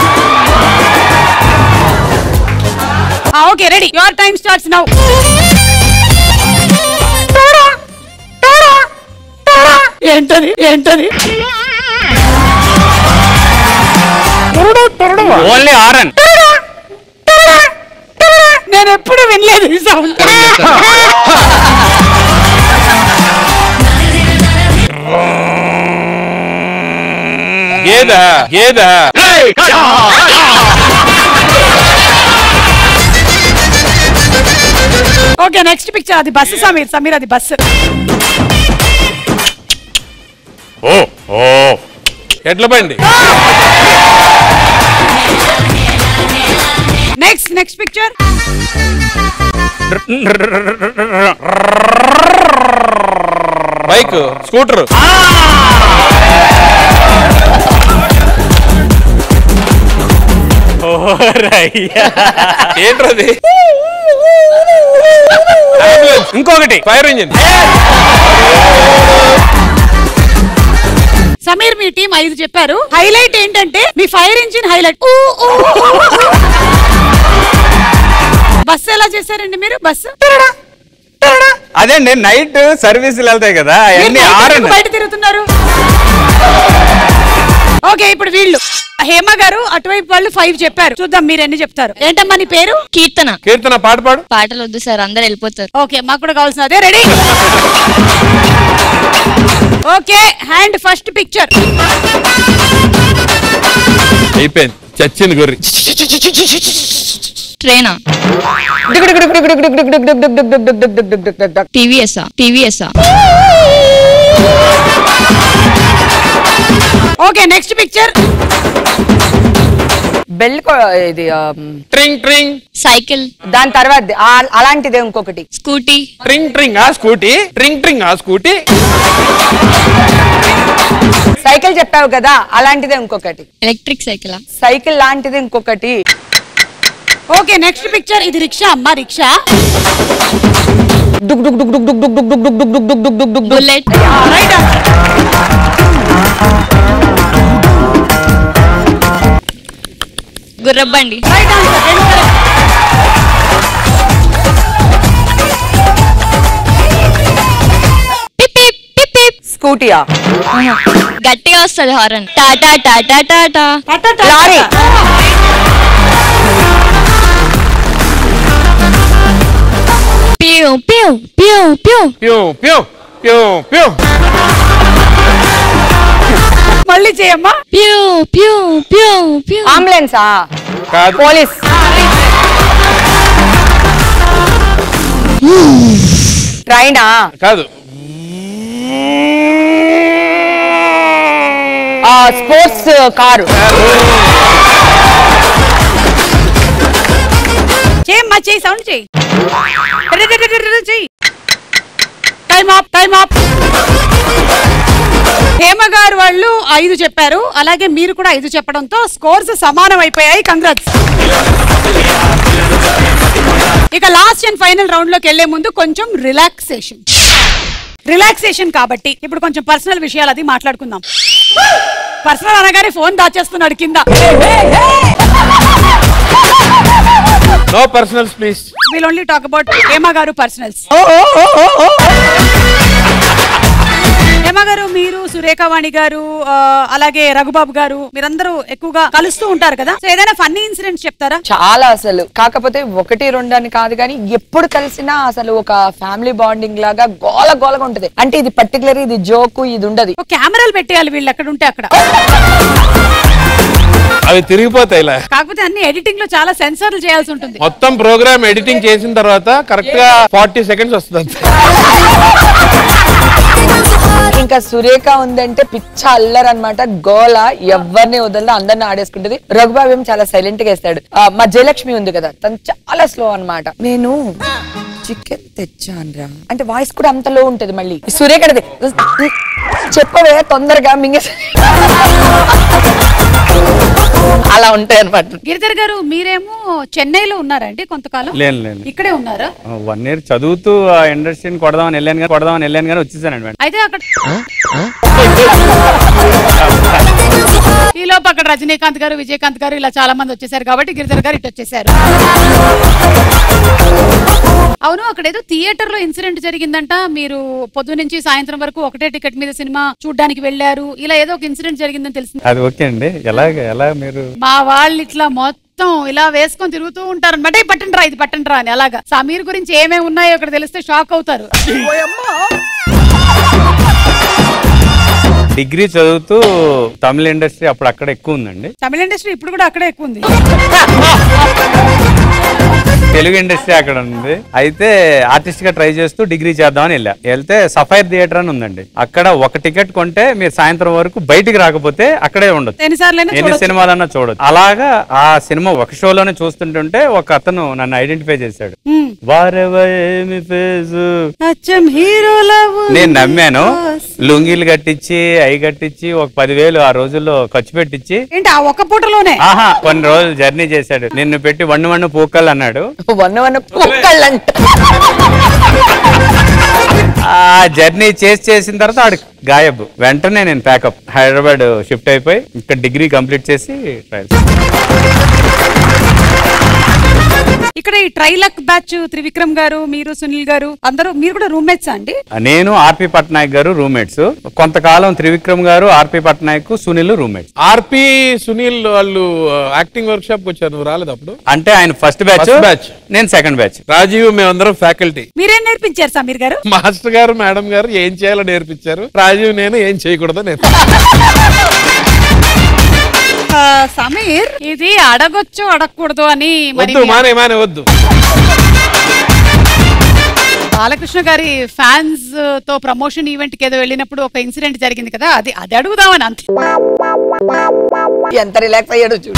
Okay ready. Your time starts now. ఏంటది ఏంటది? Only horn. నేను ఎప్పుడు వినలేదు ఈ సౌండ్. గేద గేద. Okay next picture. అది బస్సు సమీర్. సమీర్ అది బస్సు. ఓ ఓ ఎడ్ల బండి. Next next picture. Bike. Scooter. ఏంట్రది? ఇంకొకటి ఫైర్ ఇంజిన్. సమీర్ మీ టీం ఐదు చెప్పారు. హైలైట్ ఏంటంటే మీ ఫైర్ ఇంజిన్ హైలైట్. బస్సు ఎలా చేశారండి మీరు? బస్సు అదే నైట్ సర్వీసులు వెళ్తాయి కదా, బయట తిరుగుతున్నారు. ఓకే ఇప్పుడు వీళ్ళు హేమ గారు అటువైపు వాళ్ళు ఫైవ్ చెప్పారు. చూద్దాం మీరు ఎన్ని చెప్తారు. ఏంటమ్మా నీ పేరు? కీర్తన. కీర్తన పాట పాడు. పాటలు వద్దు సార్, అందరు వెళ్ళిపోతారు. ఓకే మాకు కూడా కావాల్సిన అదే. Ready? Okay hand first picture. అయిపోయింది. చచ్చింది గొర్రె. ట్రైనా? TVS TVS. Okay next picture. Bell. ఇది ట్రింగ్ ట్రింగ్. సైకిల్. దాని తర్వాత అలాంటిదే ఇంకొకటి. స్కూటీ. ట్రింగ్ ట్రింగ్ ఆ స్కూటీ. ట్రింగ్ ట్రింగ్ ఆ స్కూటీ. సైకిల్ చెప్పావు కదా, అలాంటిదే ఇంకొకటి. Electric cycle. సైకిల్ లాంటిది ఇంకొకటి. Okay next picture. ఇది రిక్షా అమ్మ. రిక్షా. డుక్ డుక్ డుక్ డుక్ డుక్ డుక్ డుక్ డుక్ డుక్ డుక్ డుక్ డుక్ డుక్ డుక్. బుల్లెట్. రైట్. గుర్రబండి. Right answer. రెండు కరెక్ట్. స్కూటీయా? గట్టిగా వస్తుంది హారన్. టాటా టాటా టాటా. లారీ. ప్యూ ప్యూ ప్యూ ప్యూ ప్యూ ప్యూ ప్యూ ప్యూ. మళ్ళీ చేయమ్మా. ప్యూ ప్యూ ప్యూ ప్యూ. అంబులెన్సా? కాదు. పోలీస్. ట్రైనా? కాదు. Sports car. చేయమ్మా చేయి. సౌండ్ చేయి. Time up. Time up. Hema గారు వాళ్ళు ఐదు చెప్పారు, అలాగే మీరు కూడా ఐదు చెప్పడంతో స్కోర్స్ సమానం అయిపోయాయి. కంగ్రాట్స్. ఇక లాస్ట్ అండ్ ఫైనల్ రౌండ్ లోకి వెళ్లే ముందు కొంచెం రిలాక్సేషన్. రిలాక్సేషన్ కాబట్టి ఇప్పుడు కొంచెం పర్సనల్ విషయాలు అది మాట్లాడుకుందాం. పర్సనల్ అనగానే ఫోన్ దాచేస్తున్నాడు కింద. No personals please. Will only talk about Hema గారు పర్సనల్స్. హేమ గారు, మీరు సురేఖవాణి గారు అలాగే రఘుబాబు గారు మీరందరూ ఎక్కువగా కలుస్తూ ఉంటారు కదా, సో ఏదైనా ఫన్నీ ఇన్సిడెంట్స్ చెప్తారా? చాలా అసలు, కాకపోతే ఒకటి రెండు అని కాదు కానీ ఎప్పుడు కలిసినా అసలు ఒక ఫ్యామిలీ బాండింగ్ లాగా గోల గోలగా ఉంటది. అంటే ఇది పర్టికులర్, ఇది జోకు, ఇది ఉండదు. కెమెరాలు పెట్టేయాలి వీళ్ళు ఎక్కడ ఉంటే అక్కడ, అవి తిరిగిపోతాయి ఇలా. కాకపోతే అన్ని ఎడిటింగ్ లో చాలా సెన్సర్లు చేయాల్సి ఉంటుంది. మొత్తం ప్రోగ్రామ్ ఎడిటింగ్ చేసిన తర్వాత కరెక్ట్ గా ఫార్టీ సెకండ్స్ వస్తుంది. ఇంకా సురేఖ ఉందంటే పిచ్చ అల్లర్ అనమాట, గోల, ఎవరిని వదలదా, అందరిని ఆడేసుకుంటది. రఘుబాబు ఏం చాలా సైలెంట్ గా వేస్తాడు. మా జయలక్ష్మి ఉంది కదా, తను చాలా స్లో అనమాట. నేను చికెన్ తెచ్చాన్రా అంటే వాయిస్ కూడా అంత లో ఉంటది. మళ్ళీ సురేఖ చెప్పవే తొందరగా మింగేసి అలా ఉంటాయి అనమాట. గిరిధర్ గారు, మీరేమో చెన్నైలో ఉన్నారండి కొంతకాలం? లేదు లేదు, ఇక్కడే ఉన్నారా? వన్ ఇయర్ చదువుతూ ఆ ఇండస్ట్రీని కొడదామని వెళ్ళాను కానీ కొడదామని వెళ్ళాను కానీ వచ్చేసానండి. అయితే అక్కడ ఈ లోపు అక్కడ రజనీకాంత్ గారు, విజయకాంత్ గారు ఇలా చాలా మంది వచ్చేసారు కాబట్టి గిరిధర్ గారు ఇటు వచ్చేసారు. అవును, అక్కడ ఏదో థియేటర్ లో ఇన్సిడెంట్ జరిగిందంట, మీరు పొద్దు నుంచి సాయంత్రం వరకు ఒకటే టికెట్ మీద సినిమా చూడ్డానికి వెళ్ళారు, ఇలా ఏదో ఒక ఇన్సిడెంట్ జరిగిందని తెలిసింది. అది ఓకే అండి. ఎలా ఎలా మీరు మా వాళ్ళు ఇట్లా మొత్తం ఇలా వేసుకొని తిరుగుతూ ఉంటారు అనమాట, పట్టండి రా ఇది పట్టండి రా అని. అలాగా సమీర్ గురించి ఏమేమి ఉన్నాయో ఇక్కడ తెలిస్తే షాక్ అవుతారు. డిగ్రీ చదువుతూ తమిళ ఇండస్ట్రీ అప్పుడు అక్కడ ఎక్కువ ఉందండి. తమిళ ఇండస్ట్రీ ఇప్పుడు కూడా అక్కడే ఎక్కువ ఉంది. తెలుగు ఇండస్ట్రీ అక్కడ ఉంది. అయితే ఆర్టిస్ట్ గా ట్రై చేస్తూ డిగ్రీ చేద్దామని వెళ్ళా. వెళ్తే సఫైర్ థియేటర్ అని ఉందండి. అక్కడ ఒక టికెట్ కొంటే మీరు సాయంత్రం వరకు బయటికి రాకపోతే అక్కడే ఉండదు, ఎన్ని సినిమాలన్నా చూడదు. అలాగా ఆ సినిమా ఒక షోలోనే చూస్తుంటుంటే ఒక అతను నన్ను ఐడెంటిఫై చేశాడు. నేను నమ్మాను. లుంగీలు కట్టించి అయి కట్టించి ఒక పదివేలు ఆ రోజుల్లో ఖర్చు పెట్టించి ఒక పూటలోనే ఆహా కొన్ని రోజులు జర్నీ చేశాడు. నిన్ను పెట్టి వన్ను వన్ను పూక్కలు అన్నాడు. ఆ జర్నీ చేసి చేసిన తర్వాత ఆడు గాయబ్. వెంటనే నేను ప్యాకప్ హైదరాబాద్ షిఫ్ట్ అయిపోయి ఇక్కడ డిగ్రీ కంప్లీట్ చేసి ట్రయల్స్. ఇక్కడ ఈ ట్రైలక్ బ్యాచ్ త్రివిక్రమ్ గారు, మీరు సునీల్ గారు అందరూ మీరు కూడా రూమ్మేట్స్ అండి? నేను ఆర్పి పట్నాయక్ గారు రూమ్మేట్స్. కొంతకాలం త్రివిక్రమ్ గారు, R P Patnaik, Sunil roommates. R P Sunil వాళ్ళు యాక్టింగ్ వర్క్ షాప్ వచ్చారు, నువ్వు రాలేదు అప్పుడు? అంటే ఆయన ఫస్ట్ బ్యాచ్, బ్యాచ్ నేను సెకండ్ బ్యాచ్. రాజీవ్ మేమందరం ఫ్యాకల్టీ. మీరేం నేర్పించారు సమీర్ గారు? మాస్టర్ గారు, మేడం గారు ఏం చేయాలో నేర్పించారు. రాజీవ్ నేను ఏం చేయకూడదో నేను. సమీర్, ఇది అడగొచ్చు అడగకూడదు అని వద్దు, మానే మానే వద్దు. బాలకృష్ణ గారి ఫ్యాన్స్ తో ప్రమోషన్ ఈవెంట్ కి ఏదో వెళ్ళినప్పుడు ఒక ఇన్సిడెంట్ జరిగింది కదా, అది అది అడుగుదామని. అంతే, ఎంత రిలాక్స్ అయ్యాడు చూడు.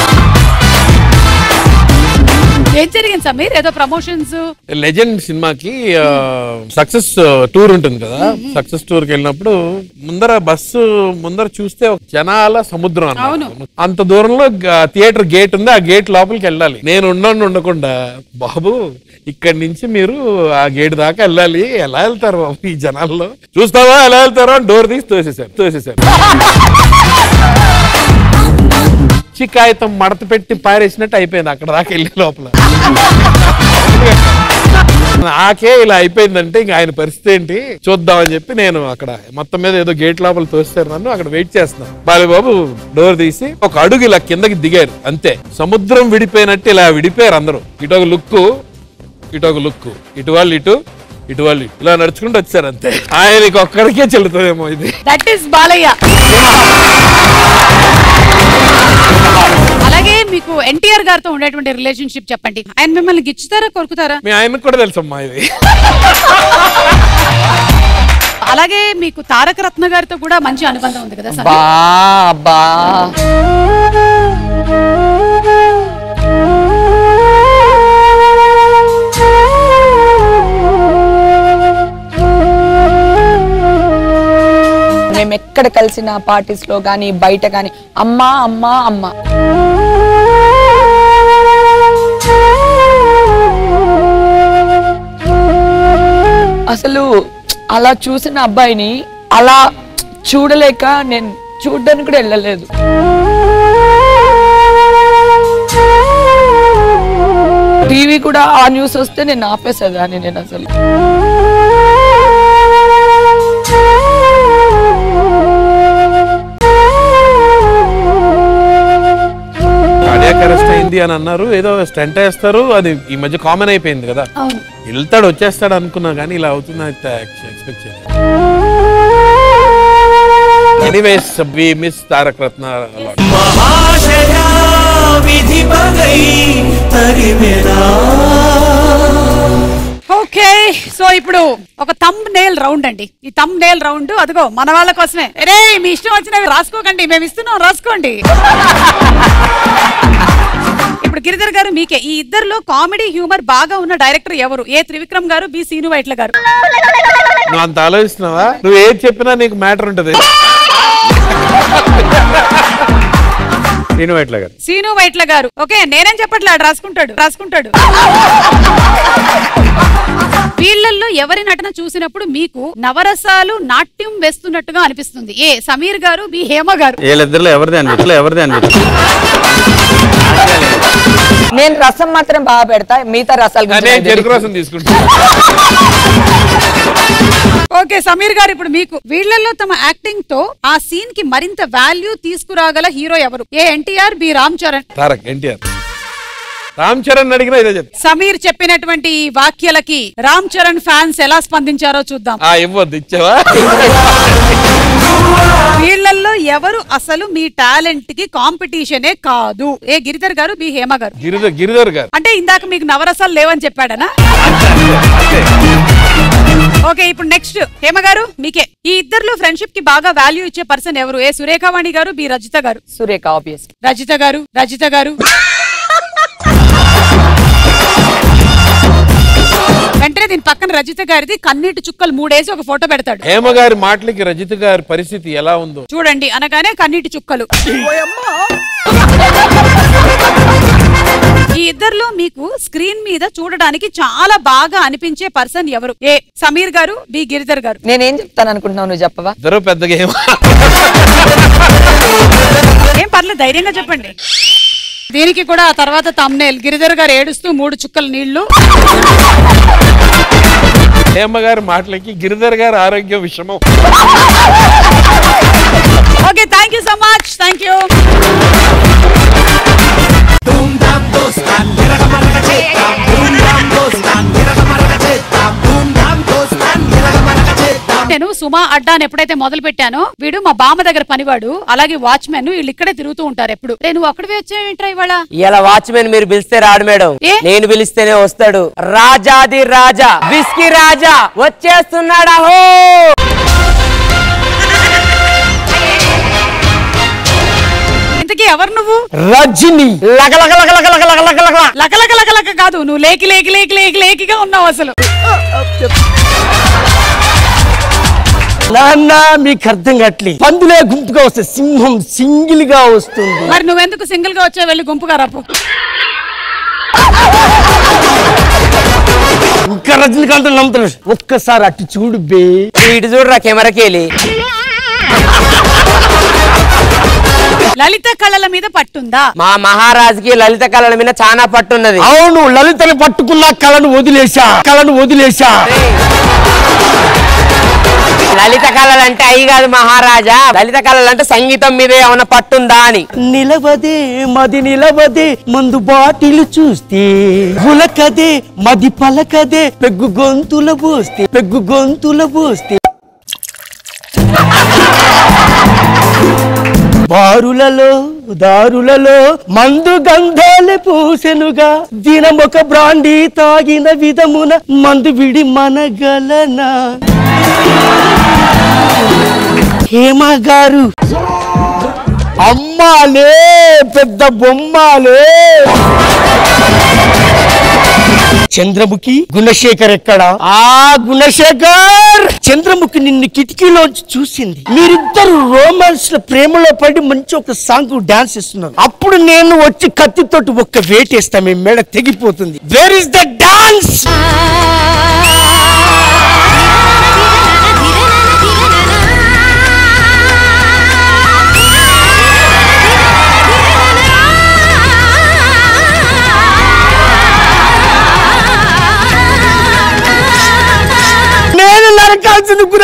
ఏం జరిగింది సమీర్? ఏదో ప్రమోషన్స్. లెజెండ్ సినిమాకి సక్సెస్ టూర్ ఉంటుంది కదా, సక్సెస్ టూర్ కి వెళ్ళినప్పుడు ముందర బస్సు ముందర చూస్తే ఒక జనాల సముద్రం అన్నమాట. అంత దూరంలో థియేటర్ గేట్ ఉంది, ఆ గేట్ లోపలికి వెళ్ళాలి. నేను ఉండను ఉండకుండా, బాబు ఇక్కడి నుంచి మీరు ఆ గేట్ దాకా వెళ్ళాలి, ఎలా వెళ్తారు బాబు ఈ జనాల్లో, చూస్తావా ఎలా వెళ్తారో అని డోర్ తీసి తోసేశారు తోసేశారు చికాయితం మడత పెట్టి పారేసినట్టు అయిపోయింది అక్కడ దాకా వెళ్ళే లోపల. నాకే ఇలా అయిపోయిందంటే ఇంక ఆయన పరిస్థితి ఏంటి చూద్దామని చెప్పి నేను అక్కడ మొత్తం మీద ఏదో గేట్ లోపల తోస్తారు నన్ను, అక్కడ వెయిట్ చేస్తున్నాను. బాలబాబు డోర్ తీసి ఒక అడుగు ఇలా కిందకి దిగారు, అంతే. సముద్రం విడిపోయినట్టు ఇలా విడిపోయారు అందరూ. ఇటు ఒక లుక్కు, ఇటు ఒక లుక్కు, ఇటు వాళ్ళు ఇటు, ఇటు వాళ్ళు ఇలా నడుచుకుంటూ వచ్చారు, అంతే. ఆయనకి ఒక్కడికే చెల్లుతుందేమో ఇది. That is Balayya. అలాగే మీకు ఎన్టీఆర్ గారితో ఉండేటువంటి రిలేషన్షిప్ చెప్పండి. ఆయన మిమ్మల్ని గిచ్చుతారా, కొరుకుతారా? మీ ఆయనకు కూడా తెలుసమ్మా ఇది. అలాగే మీకు తారక రత్న గారితో కూడా మంచి అనుబంధం ఉంది కదా? బా మేము ఎక్కడ కలిసిన పార్టీస్ లో గానీ బయట గానీ అమ్మా అమ్మా అమ్మా. అసలు అలా చూసిన అబ్బాయిని అలా చూడలేక నేను చూడడానికి కూడా వెళ్ళలేదు. టీవీ కూడా ఆ న్యూస్ వస్తే నేను ఆపేసేదాన్ని నేను అసలు. కార్డియాక్ అరెస్ట్ అయింది అని అన్నారు, ఏదో స్టంట్ వేస్తారు, అది ఈ మధ్య కామన్ అయిపోయింది కదా. వెళ్తాడు వచ్చేస్తాడు అనుకున్నా కానీ ఇలా అవుతుంది ఎక్స్పెక్ట్ చేయలేదు. Anyways, we miss Tarak Ratna a lot. Okay, so ఇప్పుడు ఒక థంబ్ నెయిల్ రౌండ్ అండి. ఈ థంబ్ నెయిల్ రౌండ్ అదిగో మన వాళ్ళ కోసమే. రే మీ ఇష్టం వచ్చినవి రాసుకోకండి, మేము ఇస్తున్నాం రాసుకోండి. ఇప్పుడు గిరిధర్ గారు మీకే. ఈ ఇద్దరులో కామెడీ హ్యూమర్ బాగా ఉన్న డైరెక్టర్ ఎవరు? ఏ త్రివిక్రమ్ గారు, బి సీను వైట్ల గారు. నువ్వు అంత ఆలోచిస్తున్నావా? నువ్వు ఏది చెప్పినా నీకు మ్యాటర్ ఉంటది. సీను వైట్ల గారు. సీను వైట్ల గారు. ఓకే, నేనేం చెప్పట్లే, రాసుకుంటాడు రాసుకుంటాడు. వీళ్ళల్లో ఎవరి నటన చూసినప్పుడు మీకు నవరసాలు నాట్యం వేస్తున్నట్టుగా అనిపిస్తుంది? ఏ సమీర్ గారు, బి హేమ గారు. వీళ్ళిద్దరిలో ఎవరిది అనిపించలే ఎవరిది అనిపించలే నేను రసం మాత్రం బాగా పెడతా, మిగతా రసాలు చెరుకు రసం తీసుకుంటా. ఓకే సమీర్ గారు, ఇప్పుడు మీకు వీళ్ళల్లో తమ యాక్టింగ్ తో ఆ సీన్ కి మరింత వాల్యూ తీసుకురాగల హీరో ఎవరు? A NTR, B Ram Charan. Tarak NTR. Ram Charan అడిగినా ఇదే చెప్తా. సమీర్ చెప్పినటువంటి ఈ వాక్యాలకి రామ్ చరణ్ ఫ్యాన్స్ ఎలా స్పందించారో చూద్దాం. ఆ ఇవ్వద్దు, ఇచ్చావా? వీళ్ళల్లో ఎవరు అసలు మీ టాలెంట్ కి కాంపిటీషనే కాదు? ఏ గిరిధర్ గారు, బి హేమ గారు. గిరిధర్ గిరిధర్ గారు. అంటే ఇందాక మీకు నవరసాలు లేవని చెప్పాడనా? ఓకే, ఇప్పుడు నెక్స్ట్ హేమ గారు మీకే. ఈ ఇద్దరులో ఫ్రెండ్షిప్ కి బాగా వాల్యూ ఇచ్చే పర్సన్ ఎవరు? ఏ సురేఖావాణి గారు, బి రజిత గారు. సురేఖ ఆబ్వియస్. రజిత గారు. రజిత గారు వెంటనే దీని పక్కన రజిత గారిది కన్నీటి చుక్కలు మూడేసి ఒక ఫోటో పెడతాడు. హేమ గారి మాటలకి రజిత గారి పరిస్థితి ఎలా ఉందో చూడండి అనగానే కన్నీటి చుక్కలు. ఈ ఇద్దరులో మీకు స్క్రీన్ మీద చూడడానికి చాలా బాగా అనిపించే పర్సన్ ఎవరు? ఏ సమీర్ గారు, బి గిరిధర్ గారు. నేనేం చెప్తాను అనుకుంటున్నావు, నువ్వు చెప్పవా? ఇద్దరు పెద్దగా ఏం పర్లేదు, ధైర్యంగా చెప్పండి. దీనికి కూడా ఆ తర్వాత తమ్నేల్ గిరిధర్ గారు ఏడుస్తూ మూడు చుక్కల నీళ్లు. హేమ గారి మాటలకి గిరిధర్ గారి ఆరోగ్య విషమం. Okay, thank you so much. Thank you. నేను సుమా అడ్డా అని ఎప్పుడైతే మొదలు పెట్టానో, వీడు మా బామ్మ దగ్గర పనివాడు, అలాగే వాచ్మెన్, వీళ్ళు ఇక్కడే తిరుగుతూ ఉంటారు ఎప్పుడు. నువ్వు అక్కడికి వచ్చావేంట్రా ఇవాళ? ఇలా వాచ్మెన్ మీరు పిలిస్తే రాడు మేడం, నేను పిలిస్తేనే వస్తాడు. రాజాది రాజా, విస్కీ రాజా వచ్చేస్తున్నాడా? హో ఇంతకీ ఎవరు నువ్వు? రజని. లకలకలకలక కాదు, నువ్వు లేకి లేకి లేకి లేకి లేకిగా ఉన్నావు అసలు. నాన్న మీకు అర్థం కావట్లే, పందులే గుంపుగా వస్తే సింహం సింగిల్ గా వస్తుంది. మరి నువ్వెందుకు సింగిల్ గా వచ్చావు? వెళ్ళి గుంపుగా రాపు. ఇంకా రజనీకాంత్ నమ్ముతున్నాడు. ఒక్కసారి అటు చూడు బే. ఇటు చూడరా కెమెరాకి వెళ్ళి. లలిత కళల మీద పట్టుందా? మా మహారాజుకి లలిత కళల మీద చాలా పట్టున్నది. అవును, లలితని పట్టుకున్న కళను వదిలేశా కళను వదిలేశా లలిత కళలు అంటే అయి కాదు మహారాజా, లలిత కళలు అంటే సంగీతం మీద ఏమైనా పట్టుందా అని. నిలవదే మది నిలవదే, మందు బాటిలు చూస్తే గులకదే మది పలకదే, పెగ్గు గొంతుల పోస్తే పెగ్గు గొంతుల పోస్తే బారులలో దారులలో మందు గంధాలు పూసెనుగా, దినమొక బ్రాండీ తాగిన విధమున మందు విడి మనగలనా? హేమ గారు అమ్మాలే పెద్ద బొమ్మాలే. చంద్రముఖి గుణశేఖర్ ఎక్కడా? ఆ గుణశేఖర్ చంద్రముఖి నిన్ను కిటికీలోంచి చూసింది. మీరిద్దరు రోమాన్స్ లో ప్రేమలో పడి మంచి ఒక సాంగ్ డాన్స్ ఇస్తున్నారు. అప్పుడు నేను వచ్చి కత్తితోటి ఒక్క వేటేస్తా, మీ మెడ తెగిపోతుంది. Where is the dance?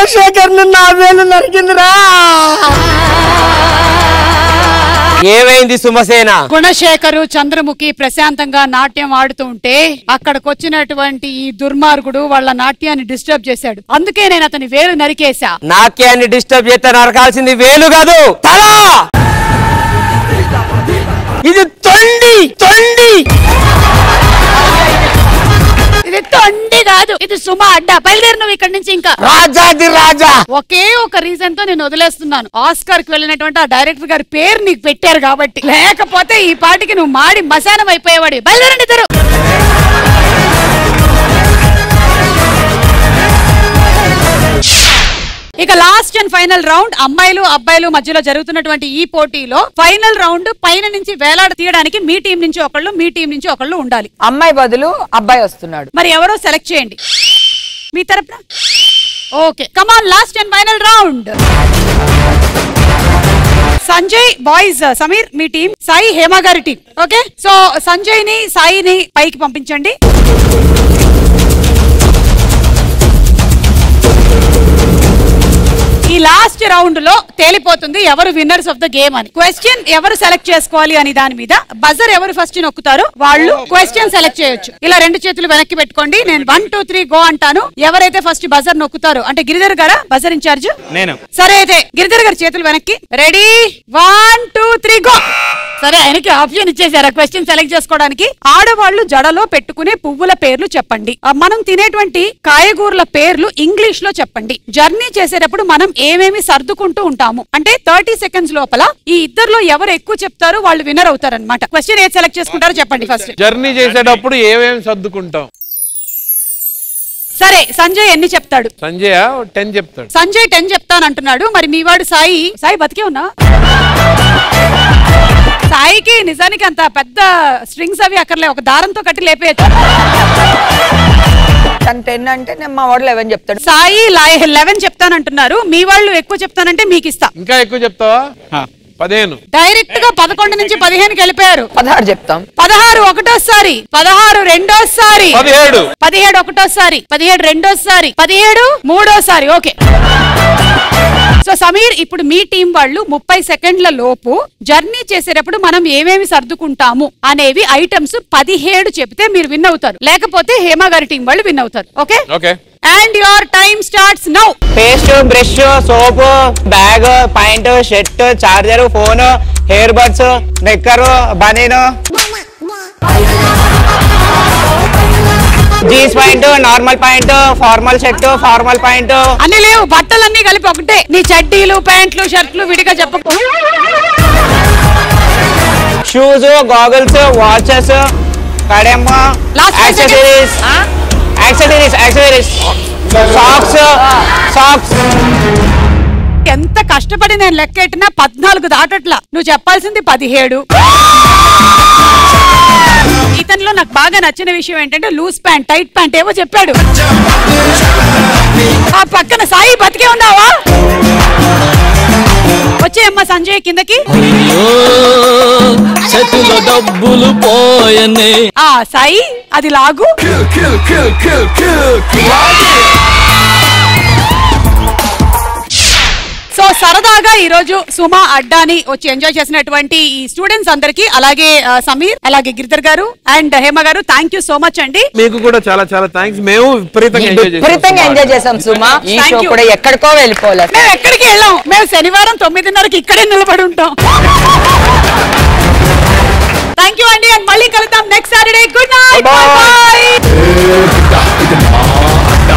Gunasekhar నా వేలు నరికిందిరా. ఏమైంది సుమసేన? గుణశేఖరు చంద్రముఖి ప్రశాంతంగా నాట్యం ఆడుతూ ఉంటే అక్కడికి వచ్చినటువంటి ఈ దుర్మార్గుడు వాళ్ళ నాట్యాన్ని డిస్టర్బ్ చేశాడు. అందుకే నేను అతని వేలు నరికేశా. నాట్యాన్ని డిస్టర్బ్ చేస్తే నరకాల్సింది వేలు కాదు, తల. ఇది తొండి తొండి ఇది తొండి కాదు, ఇది సుమ అడ్డా. బయలుదేరి నువ్వు ఇక్కడి నుంచి. ఇంకా రాజాది రాజా. ఒకే ఒక రీజన్ తో నేను వదిలేస్తున్నాను. ఆస్కార్ కి వెళ్ళినటువంటి ఆ డైరెక్టర్ గారి పేరు నీకు పెట్టారు కాబట్టి, లేకపోతే ఈ పాటికి నువ్వు మాడి మశానం అయిపోయేవాడి. బయలుదేరండి ఇద్దరు. ఇక లాస్ట్ అండ్ ఫైనల్ రౌండ్ అమ్మాయిలు అబ్బాయిలు మధ్యలో జరుగుతున్నటువంటి ఈ పోటీలో ఫైనల్ రౌండ్ పైన నుంచి వేలాడ తీయడానికి మీ టీం నుంచి ఒకళ్ళు మీ టీం నుంచి ఒకళ్ళు ఉండాలి. అమ్మాయి బదులు అబ్బాయి వస్తున్నాడు. మరి ఎవరో సెలెక్ట్ చేయండి మీ తరపున. Okay, come on, last and final round. Sanjay boys, Sameer మీ టీం, సాయి హేమ గారి టీం. ఓకే, సో సంజయ్ ని సాయిని పైకి పంపించండి. ఈ లాస్ట్ రౌండ్ లో తేలిపోతుంది ఎవరు విన్నర్స్ ఆఫ్ ద గేమ్ అని. క్వశ్చన్ ఎవరు సెలెక్ట్ చేసుకోవాలి అని దాని మీద బజర్ ఎవరు ఫస్ట్ నొక్కుతారో వాళ్ళు క్వశ్చన్ సెలెక్ట్ చేయొచ్చు. ఇలా రెండు చేతులు వెనక్కి పెట్టుకోండి. నేను వన్ టూ త్రీ గో అంటాను. ఎవరైతే ఫస్ట్ బజర్ నొక్కుతారో, అంటే గిరిధర్ గారా బజర్ ఇన్ఛార్జ్? నేను. సరే అయితే గిరిధర్ గారి చేతులు వెనక్కి. Ready, one two three go. సరే, ఆయనకి ఆప్షన్ ఇచ్చేసారా క్వశ్చన్ సెలెక్ట్ చేసుకోవడానికి? ఆడవాళ్లు జడలో పెట్టుకునే పువ్వుల పేర్లు చెప్పండి. మనం తినేటువంటి కాయగూరల పేర్లు ఇంగ్లీష్ లో చెప్పండి. జర్నీ చేసేటప్పుడు మనం ఏమేమి సర్దుకుంటూ ఉంటాము అంటే థర్టీ సెకండ్స్ లోపల ఈ ఇద్దరులో ఎవరు ఎక్కువ చెప్తారో వాళ్ళు విన్నర్ అవుతారన్నమాట. క్వశ్చన్ ఏది సెలెక్ట్ చేసుకుంటారో చెప్పండి ఫస్ట్. జర్నీ చేసేటప్పుడు ఏమేమి సర్దుకుంటాం? సరే, సంజయ్ ఎన్ని చెప్తాడు? సంజయ్ టెన్ చెప్తాడు. సంజయ్ టెన్ చెప్తాను అంటున్నాడు. మరి మీ వాడు సాయి, సాయి బతికే ఉన్నా? సాయికి నిజానికి అంత పెద్ద స్ట్రింగ్స్ అవి అక్కర్లే, ఒక దారంతో కట్టి లేపేయచ్చు. టెన్ అంటే మా వాడు లెవెన్ చెప్తాడు. సాయి లెవెన్ చెప్తానంటున్నారు. మీ వాళ్ళు ఎక్కువ చెప్తానంటే మీకు ఇస్తా. ఇంకా ఎక్కువ చెప్తావా? పదిహేను. డైరెక్ట్ గా పదకొండు నుంచి పదిహేనుకి వెళ్ళిపోయారు. పదహారు చెప్తాం. పదహారు ఒకటోసారి, పదహారు రెండోసారి, పదిహేడు పదిహేడు ఒకటోసారి, పదిహేడు రెండోసారి, పదిహేడు మూడోసారి. ఓకే, సో సమీర్ ఇప్పుడు మీ టీం వాళ్ళు ముప్పై సెకండ్ల లోపు జర్నీ చేసేటప్పుడు మనం ఏమేమి సర్దుకుంటాము అనేవి ఐటమ్స్ పదిహేడు చెప్తే మీరు విన్ అవుతారు. లేకపోతే హేమ గారి టీం వాళ్ళు విన్ అవుతారు. Okay okay and your time starts now. Paste, brush, soap, bag, point, shirt, charger, phone, hair buds, knicker, banian, jeans point, normal point, formal shirt, formal point అన్ని లేవు, బట్టలన్నీ కలిపి ఒకటే. నీ చడ్డీలు, ప్యాంట్లు, షర్ట్లు విడిగా చెప్పకు. షూస్, గాగుల్స్, వాచెస్, కడెమ్మ, accessories, accessories accessories socks socks ఎంత కష్టపడి నేను లెక్కెట్టినా పద్నాలుగు దాటట్లా. నువ్వు చెప్పాల్సింది పదిహేడు. ఇతనిలో నాకు బాగా నచ్చిన విషయం ఏంటంటే లూజ్ ప్యాంట్, టైట్ ప్యాంట్ ఏవో చెప్పాడు. ఆ పక్కన సాయి బతికే ఉన్నావా? వచ్చేయమ్మా సంజయ్ కిందకి. డబ్బులు పోయనే. ఆ సాయి అది లాగు. సో సరదాగా ఈ రోజు సుమా అడ్డాని వచ్చి ఎంజాయ్ చేసినటువంటి ఈ స్టూడెంట్స్ అందరికి, అలాగే సమీర్, అలాగే గిరిధర్ గారు అండ్ హేమ గారు, థ్యాంక్ యూ సో మచ్ అండి. మీకు కూడా చాలా చాలా థ్యాంక్స్. మేము విపరీతంగా ఎంజాయ్ చేసాం. విపరీతంగా ఎంజాయ్ చేసాం సుమా. ఈ షో కూడా ఎక్కడికో వెళ్ళిపోవాలి. మేము ఎక్కడికి వెళ్ళాం. మేము శనివారం తొమ్మిదిన్నరకి ఇక్కడే నిలబడి ఉంటాం. థ్యాంక్ యూ అండి. అండ్ మళ్ళీ కలుద్దాం next Saturday. Good night. Bye by.